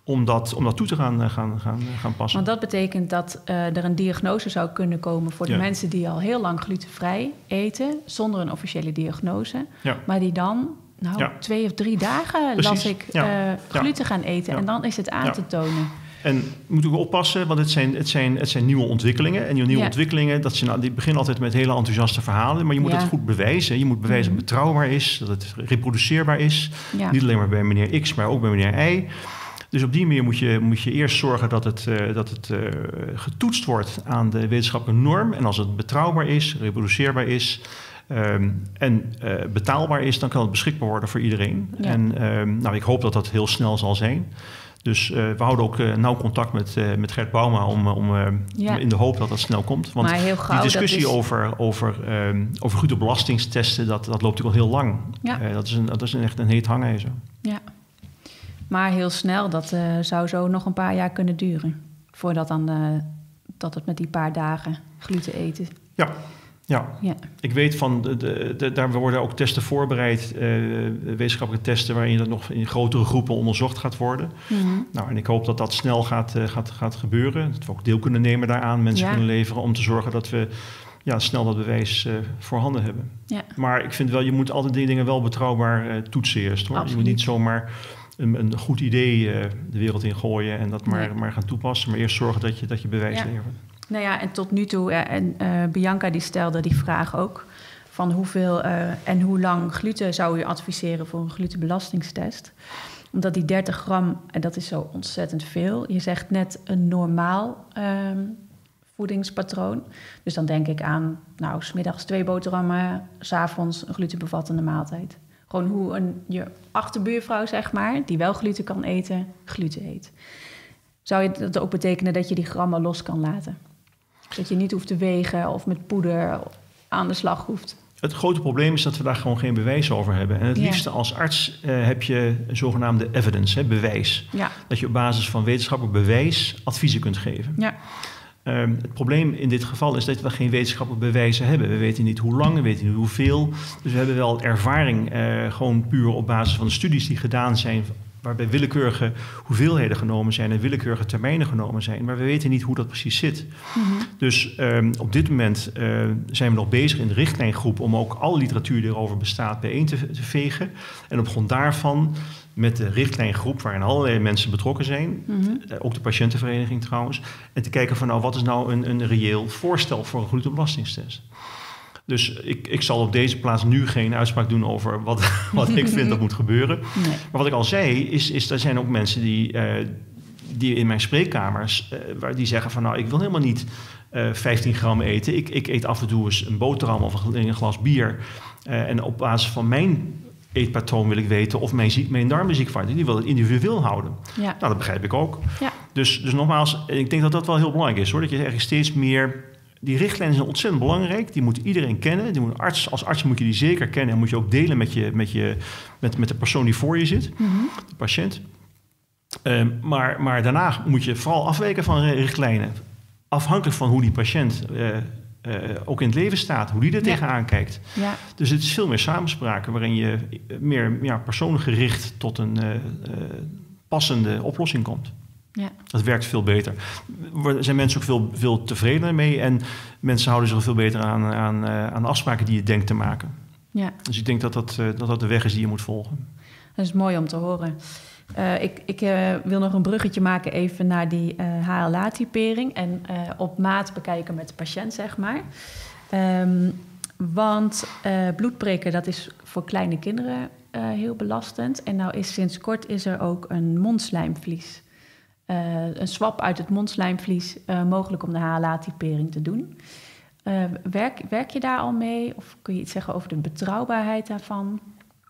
om dat, om dat toe te gaan, gaan, gaan, gaan passen. Want dat betekent dat uh, er een diagnose zou kunnen komen voor de ja. mensen die al heel lang glutenvrij eten, zonder een officiële diagnose. Ja. Maar die dan nou, ja. twee of drie dagen, Precies. las ik, ja. uh, gluten ja. gaan eten. Ja. En dan is het aan ja. te tonen. En we moeten ook oppassen, want het zijn, het zijn, het zijn nieuwe ontwikkelingen. En die nieuwe ja. ontwikkelingen, dat zijn, die beginnen altijd met hele enthousiaste verhalen. Maar je moet ja. het goed bewijzen. Je moet bewijzen mm. dat het betrouwbaar is, dat het reproduceerbaar is. Ja. Niet alleen maar bij meneer X, maar ook bij meneer Y. Dus op die manier moet je, moet je eerst zorgen dat het, uh, dat het uh, getoetst wordt aan de wetenschappelijke norm. En als het betrouwbaar is, reproduceerbaar is um, en uh, betaalbaar is, dan kan het beschikbaar worden voor iedereen. Ja. En um, nou, ik hoop dat dat heel snel zal zijn. Dus uh, we houden ook uh, nauw contact met, uh, met Gert Bouma om, om, uh, ja. om in de hoop dat dat snel komt. Want maar heel gauw, die discussie is... over, over, um, over goede belastingstesten, dat, dat loopt natuurlijk al heel lang. Ja. Uh, dat is, een, dat is een, echt een heet hangijzer. Ja. Maar heel snel, dat uh, zou zo nog een paar jaar kunnen duren. Voordat dan, uh, dat het met die paar dagen gluten eten. Ja, ja. ja. Ik weet van, de, de, de, daar worden ook testen voorbereid. Uh, wetenschappelijke testen waarin dat nog in grotere groepen onderzocht gaat worden. Mm-hmm. Nou, en ik hoop dat dat snel gaat, uh, gaat, gaat gebeuren. Dat we ook deel kunnen nemen daaraan, mensen ja. kunnen leveren om te zorgen dat we ja, snel dat bewijs uh, voorhanden hebben. Ja. Maar ik vind wel, je moet altijd die dingen wel betrouwbaar uh, toetsen eerst, hoor. Je moet niet zomaar Een, een goed idee uh, de wereld in gooien en dat maar, nee. maar gaan toepassen. Maar eerst zorgen dat je, dat je bewijs ja. levert. Nou ja, en tot nu toe, uh, en uh, Bianca die stelde die vraag ook, van hoeveel uh, en hoe lang gluten zou u adviseren voor een glutenbelastingstest? Omdat die dertig gram, en dat is zo ontzettend veel. Je zegt net een normaal um, voedingspatroon. Dus dan denk ik aan, nou, 's middags twee boterhammen, 's avonds een glutenbevattende maaltijd. Gewoon hoe een, je achterbuurvrouw, zeg maar, die wel gluten kan eten, gluten eet. Zou je dat ook betekenen dat je die grammen los kan laten? Dat je niet hoeft te wegen of met poeder aan de slag hoeft? Het grote probleem is dat we daar gewoon geen bewijs over hebben. En het ja. liefste als arts uh, heb je een zogenaamde evidence, hè, bewijs. Ja. Dat je op basis van wetenschappelijk bewijs adviezen kunt geven. Ja. Um, het probleem in dit geval is dat we geen wetenschappelijke bewijzen hebben. We weten niet hoe lang, we weten niet hoeveel. Dus we hebben wel ervaring, uh, gewoon puur op basis van de studies die gedaan zijn, waarbij willekeurige hoeveelheden genomen zijn en willekeurige termijnen genomen zijn. Maar we weten niet hoe dat precies zit. Mm-hmm. Dus um, op dit moment uh, zijn we nog bezig in de richtlijngroep om ook alle literatuur die erover bestaat bijeen te, te vegen. En op grond daarvan met de richtlijngroep, waarin allerlei mensen betrokken zijn, mm-hmm. ook de patiëntenvereniging trouwens, en te kijken van nou, wat is nou een, een reëel voorstel voor een glutenbelastingstest. Dus ik, ik zal op deze plaats nu geen uitspraak doen over wat, wat ik vind dat moet gebeuren. Nee. Maar wat ik al zei, is, is er zijn ook mensen die, uh, die in mijn spreekkamers, uh, waar die zeggen van nou, ik wil helemaal niet uh, vijftien gram eten. Ik, ik eet af en toe eens een boterham of een, een glas bier. Uh, en op basis van mijn eetpatroon wil ik weten of mijn, ziek, mijn darmen ziek worden. Die wil het individueel houden. Ja. Nou, dat begrijp ik ook. Ja. Dus, dus nogmaals, ik denk dat dat wel heel belangrijk is, hoor. Dat je eigenlijk steeds meer. Die richtlijnen zijn ontzettend belangrijk. Die moet iedereen kennen. Die moet arts, als arts moet je die zeker kennen. En moet je ook delen met, je, met, je, met, met de persoon die voor je zit. Mm-hmm. De patiënt. Um, maar, maar daarna moet je vooral afwijken van richtlijnen. Afhankelijk van hoe die patiënt uh, uh, ook in het leven staat. Hoe die er ja. tegenaan kijkt. Ja. Dus het is veel meer samenspraken. Waarin je meer ja, persoonsgericht tot een uh, uh, passende oplossing komt. Ja. Dat werkt veel beter. Er zijn mensen ook veel, veel tevredener mee. En mensen houden zich veel beter aan, aan, aan afspraken die je denkt te maken. Ja. Dus ik denk dat dat, dat dat de weg is die je moet volgen. Dat is mooi om te horen. Uh, ik ik uh, wil nog een bruggetje maken even naar die uh, H L A-typering. En uh, op maat bekijken met de patiënt, zeg maar. Um, want uh, bloedprikken, dat is voor kleine kinderen uh, heel belastend. En nou is sinds kort is er ook een mondslijmvlies. Uh, een swab uit het mondslijmvlies uh, mogelijk om de H L A-typering te doen. Uh, werk, werk je daar al mee? Of kun je iets zeggen over de betrouwbaarheid daarvan?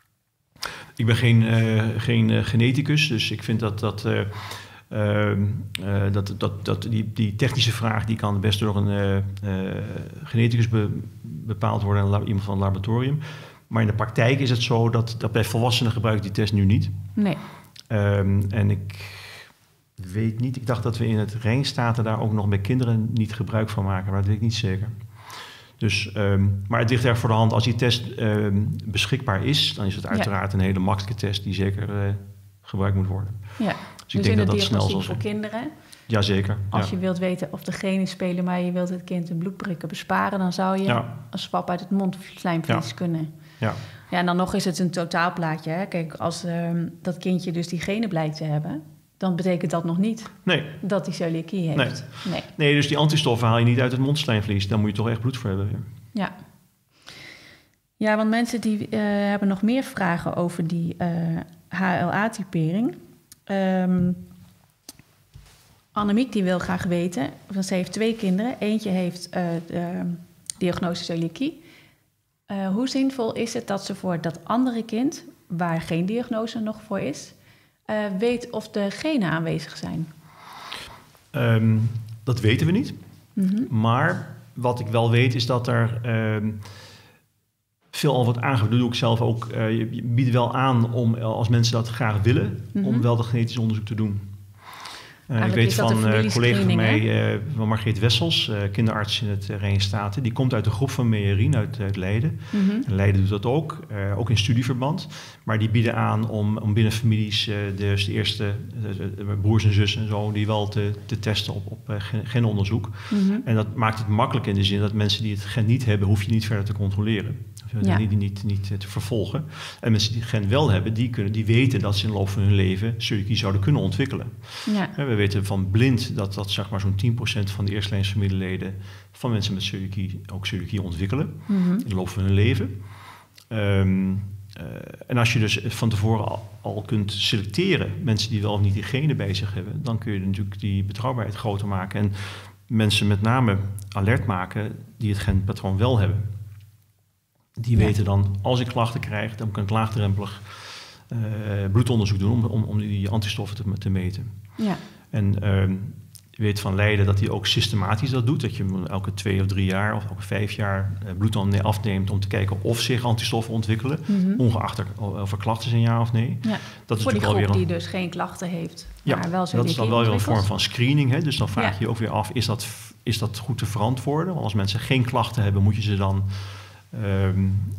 Ik ben geen, uh, geen uh, geneticus, dus ik vind dat, dat, uh, uh, uh, dat, dat, dat die, die technische vraag die kan best door een uh, uh, geneticus be, bepaald worden en iemand van het laboratorium. Maar in de praktijk is het zo dat, dat bij volwassenen gebruik die test nu niet. Nee. Um, en ik weet niet, ik dacht dat we in het Rijnstaten daar ook nog bij kinderen niet gebruik van maken, maar dat weet ik niet zeker. Dus, um, maar het ligt erg voor de hand, als die test um, beschikbaar is, dan is het uiteraard ja. een hele makkelijke test die zeker uh, gebruikt moet worden. Ja. Dus ik denk dat dat snel zal zijn. Voor kinderen? Jazeker. Als ja. je wilt weten of de genen spelen, maar je wilt het kind een bloedprikken besparen, dan zou je ja. een swab uit het mondslijmvlies ja. kunnen. Ja. Ja, en dan nog is het een totaalplaatje. Hè? Kijk, als um, dat kindje dus die genen blijkt te hebben, dan betekent dat nog niet nee. dat hij celiakie heeft. Nee. Nee. nee, dus die antistoffen haal je niet uit het mondslijmvlies. Dan moet je toch echt bloed voor hebben. Ja. Ja, want mensen die uh, hebben nog meer vragen over die uh, H L A-typering. Um, Annemiek die wil graag weten, want ze heeft twee kinderen. Eentje heeft uh, de diagnose celiakie. Uh, hoe zinvol is het dat ze voor dat andere kind, waar geen diagnose nog voor is, uh, weet of de genen aanwezig zijn? Um, dat weten we niet. Mm-hmm. Maar wat ik wel weet is dat er um, veel al wordt aangegeven. Dat doe ik zelf ook. Uh, je, je biedt wel aan om, als mensen dat graag willen, mm-hmm. om wel dat genetisch onderzoek te doen. Uh, ik weet van een uh, collega van mij, uh, van Margreet Wessels, uh, kinderarts in het Verenigde Staten. Die komt uit de groep van Meyerin uit, uit Leiden. Mm-hmm. Leiden doet dat ook, uh, ook in studieverband. Maar die bieden aan om, om binnen families, uh, dus de eerste uh, broers en zussen en zo, die wel te, te testen op, op uh, genonderzoek. Mm-hmm. En dat maakt het makkelijk in de zin dat mensen die het gen niet hebben, hoef je niet verder te controleren. Ja. Niet, niet, niet te vervolgen. En mensen die het gen wel hebben, die, kunnen, die weten dat ze in de loop van hun leven celiakie zouden kunnen ontwikkelen. Ja. We weten van blind dat, dat zeg maar zo'n tien procent van de eerstlijns familieleden van mensen met celiakie ook celiakie ontwikkelen mm-hmm. in de loop van hun leven. Um, uh, en als je dus van tevoren al, al kunt selecteren mensen die wel of niet die genen bij zich hebben, dan kun je natuurlijk die betrouwbaarheid groter maken en mensen met name alert maken die het genpatroon wel hebben. Die ja. weten dan, als ik klachten krijg, dan kan ik laagdrempelig uh, bloedonderzoek doen om, om, om die antistoffen te, te meten. Ja. En uh, je weet van Leiden dat hij ook systematisch dat doet. Dat je elke twee of drie jaar of elke vijf jaar uh, bloed afneemt om te kijken of zich antistoffen ontwikkelen. Mm-hmm. Ongeacht of er klachten zijn, ja of nee. Ja. Dat is voor die groep een... die dus geen klachten heeft, ja, maar wel dat is dan wel weer een vorm van screening. Hè? Dus dan vraag ja. je je ook weer af, is dat, is dat goed te verantwoorden? Want als mensen geen klachten hebben, moet je ze dan Uh, uh,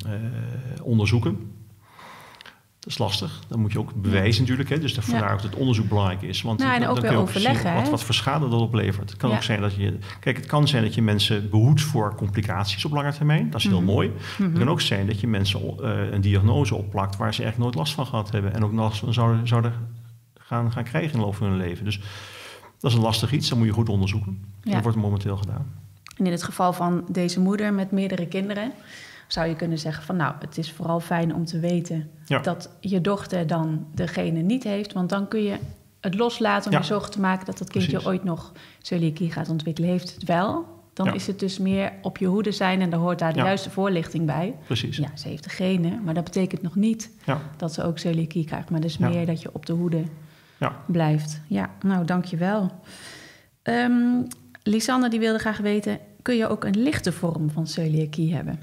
onderzoeken. Dat is lastig. Dan moet je ook bewijzen natuurlijk. Hè? Dus vandaar ja. ook dat het onderzoek belangrijk is. Want nou, en dan, ook dan weer kun je overleggen. Wat, wat voor schade dat oplevert. Het kan ja. ook zijn dat je... Kijk, het kan zijn dat je mensen behoedt voor complicaties op lange termijn. Dat is heel mm-hmm. mooi. Mm-hmm. Het kan ook zijn dat je mensen uh, een diagnose opplakt waar ze echt nooit last van gehad hebben. En ook last van zouden, zouden gaan, gaan krijgen in de loop van hun leven. Dus dat is een lastig iets. Dat moet je goed onderzoeken. Ja. Dat wordt momenteel gedaan. En in het geval van deze moeder met meerdere kinderen zou je kunnen zeggen van nou, het is vooral fijn om te weten ja. dat je dochter dan degene niet heeft. Want dan kun je het loslaten om ja. je zorgen te maken dat dat kindje Precies. ooit nog celiakie gaat ontwikkelen. Heeft het wel, dan ja. is het dus meer op je hoede zijn en dan hoort daar de ja. juiste voorlichting bij. Precies. Ja, ze heeft de genen, maar dat betekent nog niet ja. dat ze ook celiakie krijgt. Maar dus ja. meer dat je op de hoede ja. blijft. Ja, nou, dank je wel. Um, Lisanne die wilde graag weten, kun je ook een lichte vorm van celiakie hebben?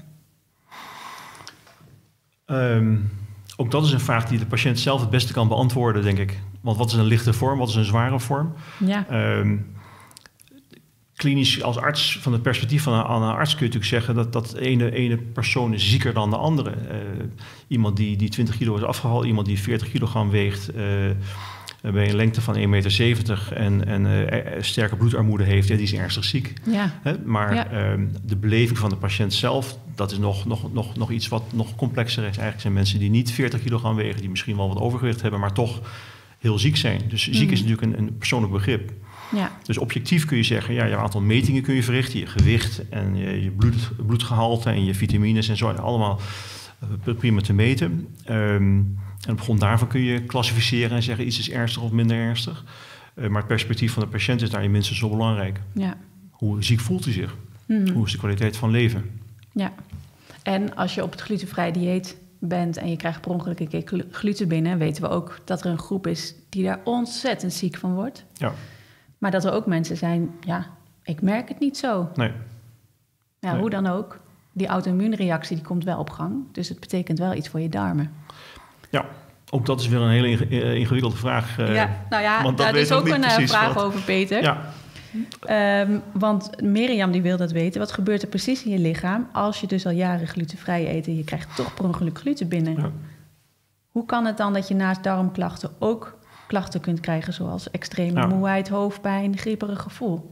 Um, ook dat is een vraag die de patiënt zelf het beste kan beantwoorden, denk ik. Want wat is een lichte vorm, wat is een zware vorm? Ja. Um, klinisch als arts, van het perspectief van een, een arts kun je natuurlijk zeggen dat dat ene, ene persoon is zieker dan de andere. Uh, iemand die, die twintig kilo is afgehaald, iemand die veertig kilogram weegt, uh, bij een lengte van één komma zeventig meter en, en uh, sterke bloedarmoede heeft, ja, die is ernstig ziek. Ja. Hè? Maar ja. um, de beleving van de patiënt zelf, dat is nog, nog, nog, nog iets wat nog complexer is. Eigenlijk zijn mensen die niet veertig kilogram wegen, die misschien wel wat overgewicht hebben, maar toch heel ziek zijn. Dus ziek mm. is natuurlijk een, een persoonlijk begrip. Ja. Dus objectief kun je zeggen, ja, je aantal metingen kun je verrichten, je gewicht en je, je bloed, bloedgehalte en je vitamines en zo, allemaal prima te meten. Um, en op grond daarvan kun je klassificeren en zeggen iets is ernstig of minder ernstig. Uh, maar het perspectief van de patiënt is daarin minstens zo belangrijk. Ja. Hoe ziek voelt hij zich? Mm-hmm. Hoe is de kwaliteit van leven? Ja. En als je op het glutenvrij dieet bent en je krijgt per ongeluk een keer gluten binnen, weten we ook dat er een groep is die daar ontzettend ziek van wordt. Ja. Maar dat er ook mensen zijn, ja, ik merk het niet zo. Nee. Ja, nee. Hoe dan ook, die auto-immuunreactie die komt wel op gang. Dus het betekent wel iets voor je darmen. Ja, ook dat is weer een hele ingewikkelde vraag. Uh, ja, nou ja, want daar is ook een precies, vraag wat... over, Peter. Ja. Um, want Mirjam die wil dat weten. Wat gebeurt er precies in je lichaam als je dus al jaren glutenvrij eet en je krijgt toch per ongeluk gluten binnen? Ja. Hoe kan het dan dat je naast darmklachten ook klachten kunt krijgen, zoals extreme ja. moeheid, hoofdpijn, grieperig gevoel.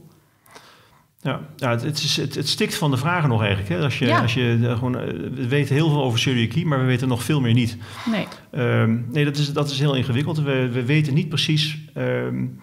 Ja, ja het, het, is, het, het stikt van de vragen nog eigenlijk. Hè? Als je, Ja. als je uh, gewoon, uh, we weten heel veel over celiakie, maar we weten nog veel meer niet. Nee, Um, nee, dat is, dat is heel ingewikkeld. We, we weten niet precies um,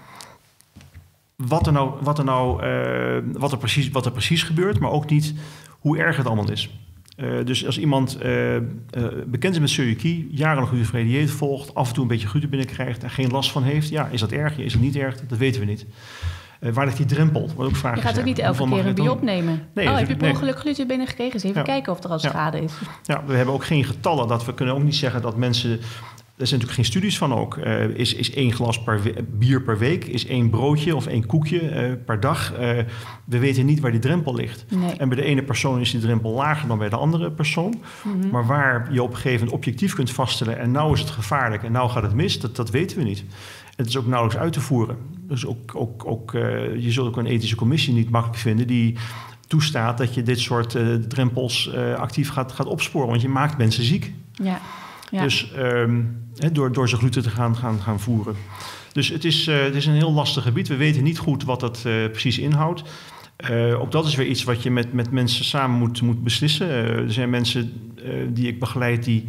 wat, er nou, wat, er nou, uh, wat, er precies, wat er precies gebeurt, maar ook niet hoe erg het allemaal is. Uh, dus als iemand uh, uh, bekend is met celiakie, jarenlang glutenvrije dieet volgt, af en toe een beetje gluten binnenkrijgt en geen last van heeft, ja, is dat erg? Is het niet erg? Dat weten we niet. Uh, waar ligt die drempel? Wordt ook vragen je gaat ook niet elke keer een biop nemen. Nee, oh, heb je per nee. ongeluk gluten binnengekregen? Dus even Ja. kijken of er al Ja. schade is. Ja, we hebben ook geen getallen. Dat we kunnen ook niet zeggen dat mensen... Er zijn natuurlijk geen studies van ook. Uh, is, is één glas per we- bier per week? Is één broodje of één koekje uh, per dag? Uh, we weten niet waar die drempel ligt. Nee. En bij de ene persoon is die drempel lager dan bij de andere persoon. Mm-hmm. Maar waar je op een gegeven moment objectief kunt vaststellen... en nou is het gevaarlijk en nou gaat het mis, dat, dat weten we niet. Het is ook nauwelijks uit te voeren. Dus ook, ook, ook, uh, je zult ook een ethische commissie niet makkelijk vinden... die toestaat dat je dit soort uh, drempels uh, actief gaat, gaat opsporen. Want je maakt mensen ziek. Ja. Ja. Dus um, he, door, door ze gluten te gaan, gaan, gaan voeren. Dus het is, uh, het is een heel lastig gebied. We weten niet goed wat dat uh, precies inhoudt. Uh, ook dat is weer iets wat je met, met mensen samen moet, moet beslissen. Uh, er zijn mensen uh, die ik begeleid die,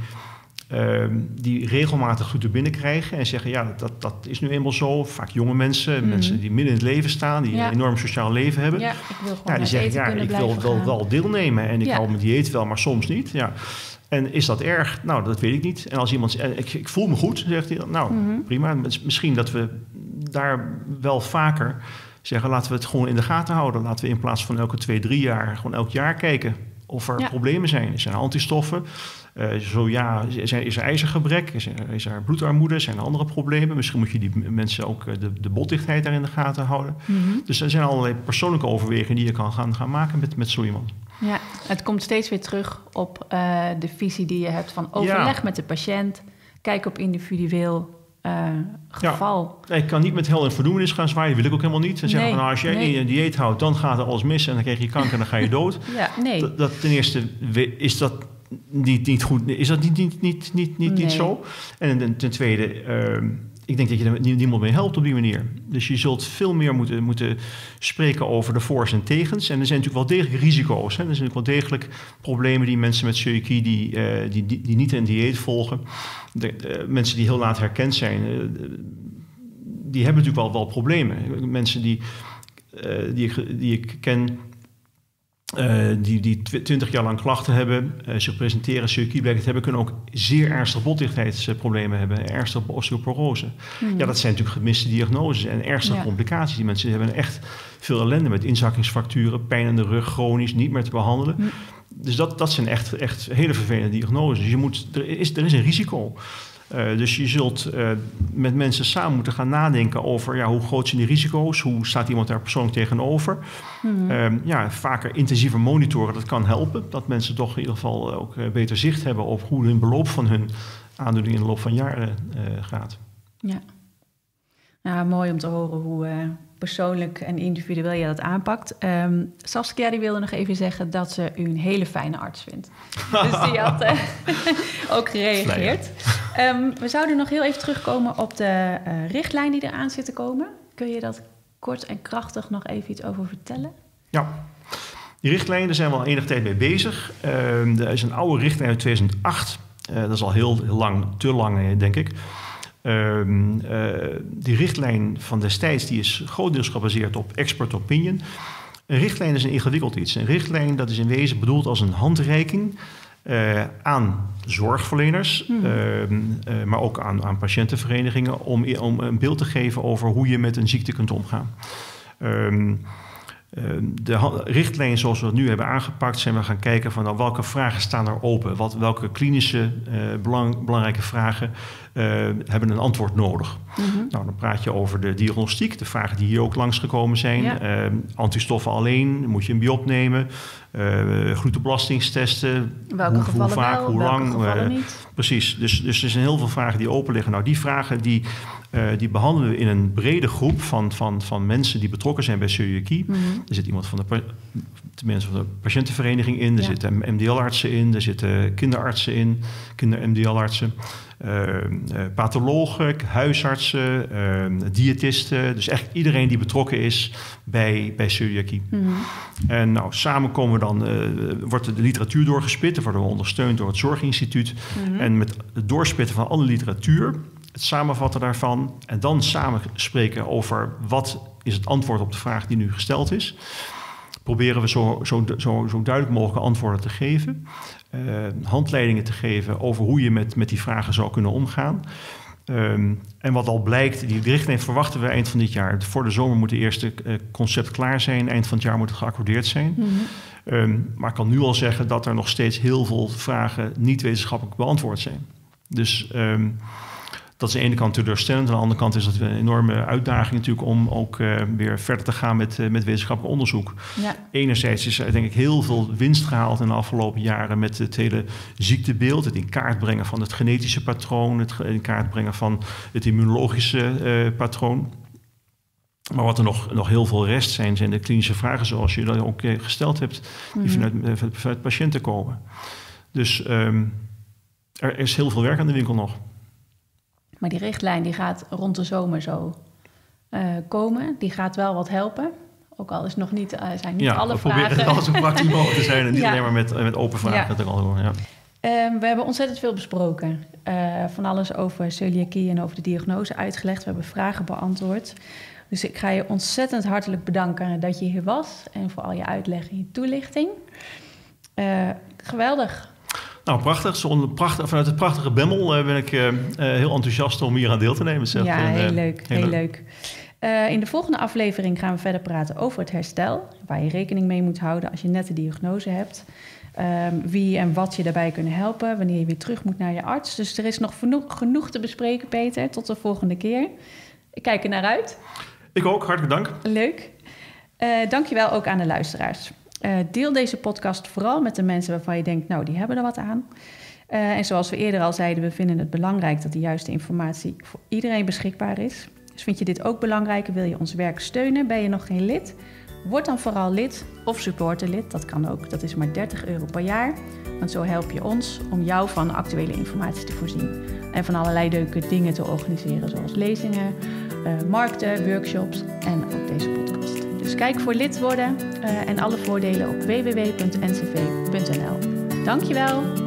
uh, die regelmatig gluten binnenkrijgen... en zeggen, ja, dat, dat is nu eenmaal zo. Vaak jonge mensen, mm. mensen die midden in het leven staan... die ja. een enorm sociaal leven hebben. Ja, ik wil gewoon ja, die zeggen, ja, ik wil wel, wel deelnemen... en ik ja. hou mijn dieet wel, maar soms niet. Ja. En is dat erg? Nou, dat weet ik niet. En als iemand zegt, ik, ik voel me goed, zegt hij dan, nou, mm-hmm. prima. Misschien dat we daar wel vaker zeggen, laten we het gewoon in de gaten houden. Laten we in plaats van elke twee, drie jaar, gewoon elk jaar kijken of er ja. problemen zijn. Zijn er antistoffen? Uh, zo ja, is er, is er ijzergebrek? Is er, is er bloedarmoede? Zijn er andere problemen? Misschien moet je die mensen ook de, de botdichtheid daar in de gaten houden. Mm-hmm. Dus er zijn allerlei persoonlijke overwegingen die je kan gaan, gaan maken met, met zo iemand. Ja, het komt steeds weer terug op uh, de visie die je hebt van overleg ja. met de patiënt. Kijk op individueel uh, geval. Ja. Ik kan niet met hel en verdoemenis gaan zwaaien, wil ik ook helemaal niet. En zeggen nee, van, nou, als jij nee. niet een dieet houdt, dan gaat er alles mis en dan krijg je kanker en dan ga je dood. ja, nee. dat, dat, ten eerste is dat niet, niet goed, is dat niet, niet, niet, niet, niet, nee. niet zo. En ten tweede... Uh, ik denk dat je er niemand mee helpt op die manier. Dus je zult veel meer moeten, moeten spreken over de voor's en tegens. En er zijn natuurlijk wel degelijk risico's. Hè. Er zijn natuurlijk wel degelijk problemen die mensen met celiakie... die, uh, die, die, die niet een dieet volgen. De, de, mensen die heel laat herkend zijn... Uh, die hebben natuurlijk wel, wel problemen. Mensen die, uh, die, ik, die ik ken... Uh, die, die twintig jaar lang klachten hebben, uh, zich presenteren, celiakie blijken te hebben, kunnen ook zeer ernstige botdichtheidsproblemen hebben, ernstige osteoporose. Mm-hmm. Ja, dat zijn natuurlijk gemiste diagnoses en ernstige ja. complicaties. Die mensen hebben echt veel ellende met inzakkingsfracturen, pijn in de rug, chronisch, niet meer te behandelen. Mm. Dus dat, dat zijn echt, echt hele vervelende diagnoses. Je moet, er, is, er is een risico. Uh, dus je zult uh, met mensen samen moeten gaan nadenken over ja, hoe groot zijn die risico's, hoe staat iemand daar persoonlijk tegenover. Mm-hmm. Uh, ja, vaker intensiever monitoren, dat kan helpen. Dat mensen toch in ieder geval ook uh, beter zicht hebben op hoe hun beloop van hun aandoening in de loop van jaren uh, gaat. Ja, nou, mooi om te horen hoe uh, persoonlijk en individueel je dat aanpakt. Um, Saskia die wilde nog even zeggen dat ze u een hele fijne arts vindt. Dus die had uh, ook gereageerd. Um, we zouden nog heel even terugkomen op de uh, richtlijn die eraan zit te komen. Kun je dat kort en krachtig nog even iets over vertellen? Ja, die richtlijn, daar zijn we al enige tijd mee bezig. Uh, er is een oude richtlijn uit tweeduizend acht. Uh, dat is al heel, heel lang, te lang denk ik. Uh, uh, die richtlijn van destijds die is grotendeels gebaseerd op expert opinion. Een richtlijn is een ingewikkeld iets. Een richtlijn dat is in wezen bedoeld als een handreiking uh, aan zorgverleners, mm. uh, uh, maar ook aan, aan patiëntenverenigingen, om, om een beeld te geven over hoe je met een ziekte kunt omgaan. Uh, De richtlijn zoals we het nu hebben aangepakt, zijn we gaan kijken van nou, welke vragen staan er open. Wat, welke klinische uh, belang, belangrijke vragen uh, hebben een antwoord nodig. Mm-hmm. Nou, dan praat je over de diagnostiek, de vragen die hier ook langsgekomen zijn. Ja. Uh, antistoffen alleen, moet je een biop nemen. Uh, glutenbelastingstesten. Welke hoe, gevallen hoe vaak, wel, hoe welke lang. gevallen Uh, niet. Precies, dus, dus er zijn heel veel vragen die open liggen. Nou, die vragen die, uh, die behandelen we in een brede groep van, van, van mensen die betrokken zijn bij celiakie. Mm-hmm. Er zit iemand van de, tenminste van de patiëntenvereniging in. Er Ja. zitten M D L-artsen in. Er zitten kinderartsen in. Kinder-M D L-artsen. Uh, uh, pathologen, huisartsen, uh, diëtisten. Dus echt iedereen die betrokken is bij, bij celiakie. Mm-hmm. En nou, samen komen we dan, uh, wordt de literatuur doorgespit. Dan worden we ondersteund door het Zorginstituut. Mm-hmm. En met het doorspitten van alle literatuur, het samenvatten daarvan en dan samen spreken over wat is het antwoord op de vraag die nu gesteld is, proberen we zo, zo, zo, zo duidelijk mogelijk antwoorden te geven. Uh, handleidingen te geven over hoe je met, met die vragen zou kunnen omgaan. Um, en wat al blijkt, die richtlijn verwachten we eind van dit jaar. Voor de zomer moet de eerste uh, concept klaar zijn. Eind van het jaar moet het geaccordeerd zijn. Mm-hmm. Um, maar ik kan nu al zeggen dat er nog steeds heel veel vragen niet wetenschappelijk beantwoord zijn. Dus um, dat is aan de ene kant teleurstellend. Aan de andere kant is het een enorme uitdaging natuurlijk om ook uh, weer verder te gaan met, uh, met wetenschappelijk onderzoek. Ja. Enerzijds is er denk ik heel veel winst gehaald in de afgelopen jaren met het hele ziektebeeld. Het in kaart brengen van het genetische patroon. Het in kaart brengen van het immunologische uh, patroon. Maar wat er nog, nog heel veel rest zijn, zijn de klinische vragen zoals je dat ook uh, gesteld hebt. Die mm-hmm. vanuit, uh, vanuit patiënten komen. Dus um, er is heel veel werk aan de winkel nog. Maar die richtlijn die gaat rond de zomer zo uh, komen. Die gaat wel wat helpen. Ook al is nog niet, uh, zijn niet ja, alle we vragen. Ja, we proberen alles zo praktisch mogelijk te zijn. En niet ja. alleen maar met, met open vragen. Ja. Al, ja. Um, we hebben ontzettend veel besproken. Uh, van alles over celiakie en over de diagnose uitgelegd. We hebben vragen beantwoord. Dus ik ga je ontzettend hartelijk bedanken dat je hier was. En voor al je uitleg en je toelichting. Uh, geweldig. Nou, prachtig. Zo prachtig. Vanuit het prachtige Bemmel uh, ben ik uh, uh, heel enthousiast om hier aan deel te nemen. Zeg. Ja, en, uh, heel leuk. Heel, heel leuk. Uh, in de volgende aflevering gaan we verder praten over het herstel. Waar je rekening mee moet houden als je net de diagnose hebt. Um, wie en wat je daarbij kunnen helpen. Wanneer je weer terug moet naar je arts. Dus er is nog genoeg, genoeg te bespreken, Peter. Tot de volgende keer. Ik kijk er naar uit. Ik ook. Hartelijk dank. Leuk. Uh, dankjewel ook aan de luisteraars. Uh, deel deze podcast vooral met de mensen waarvan je denkt, nou, die hebben er wat aan. Uh, en zoals we eerder al zeiden, we vinden het belangrijk dat de juiste informatie voor iedereen beschikbaar is. Dus vind je dit ook belangrijk en wil je ons werk steunen, ben je nog geen lid? Word dan vooral lid of supporterlid, dat kan ook. Dat is maar dertig euro per jaar. Want zo help je ons om jou van actuele informatie te voorzien. En van allerlei leuke dingen te organiseren, zoals lezingen, uh, markten, workshops en ook deze podcast. Dus kijk voor lid worden uh, en alle voordelen op w w w punt n c v punt n l. Dankjewel!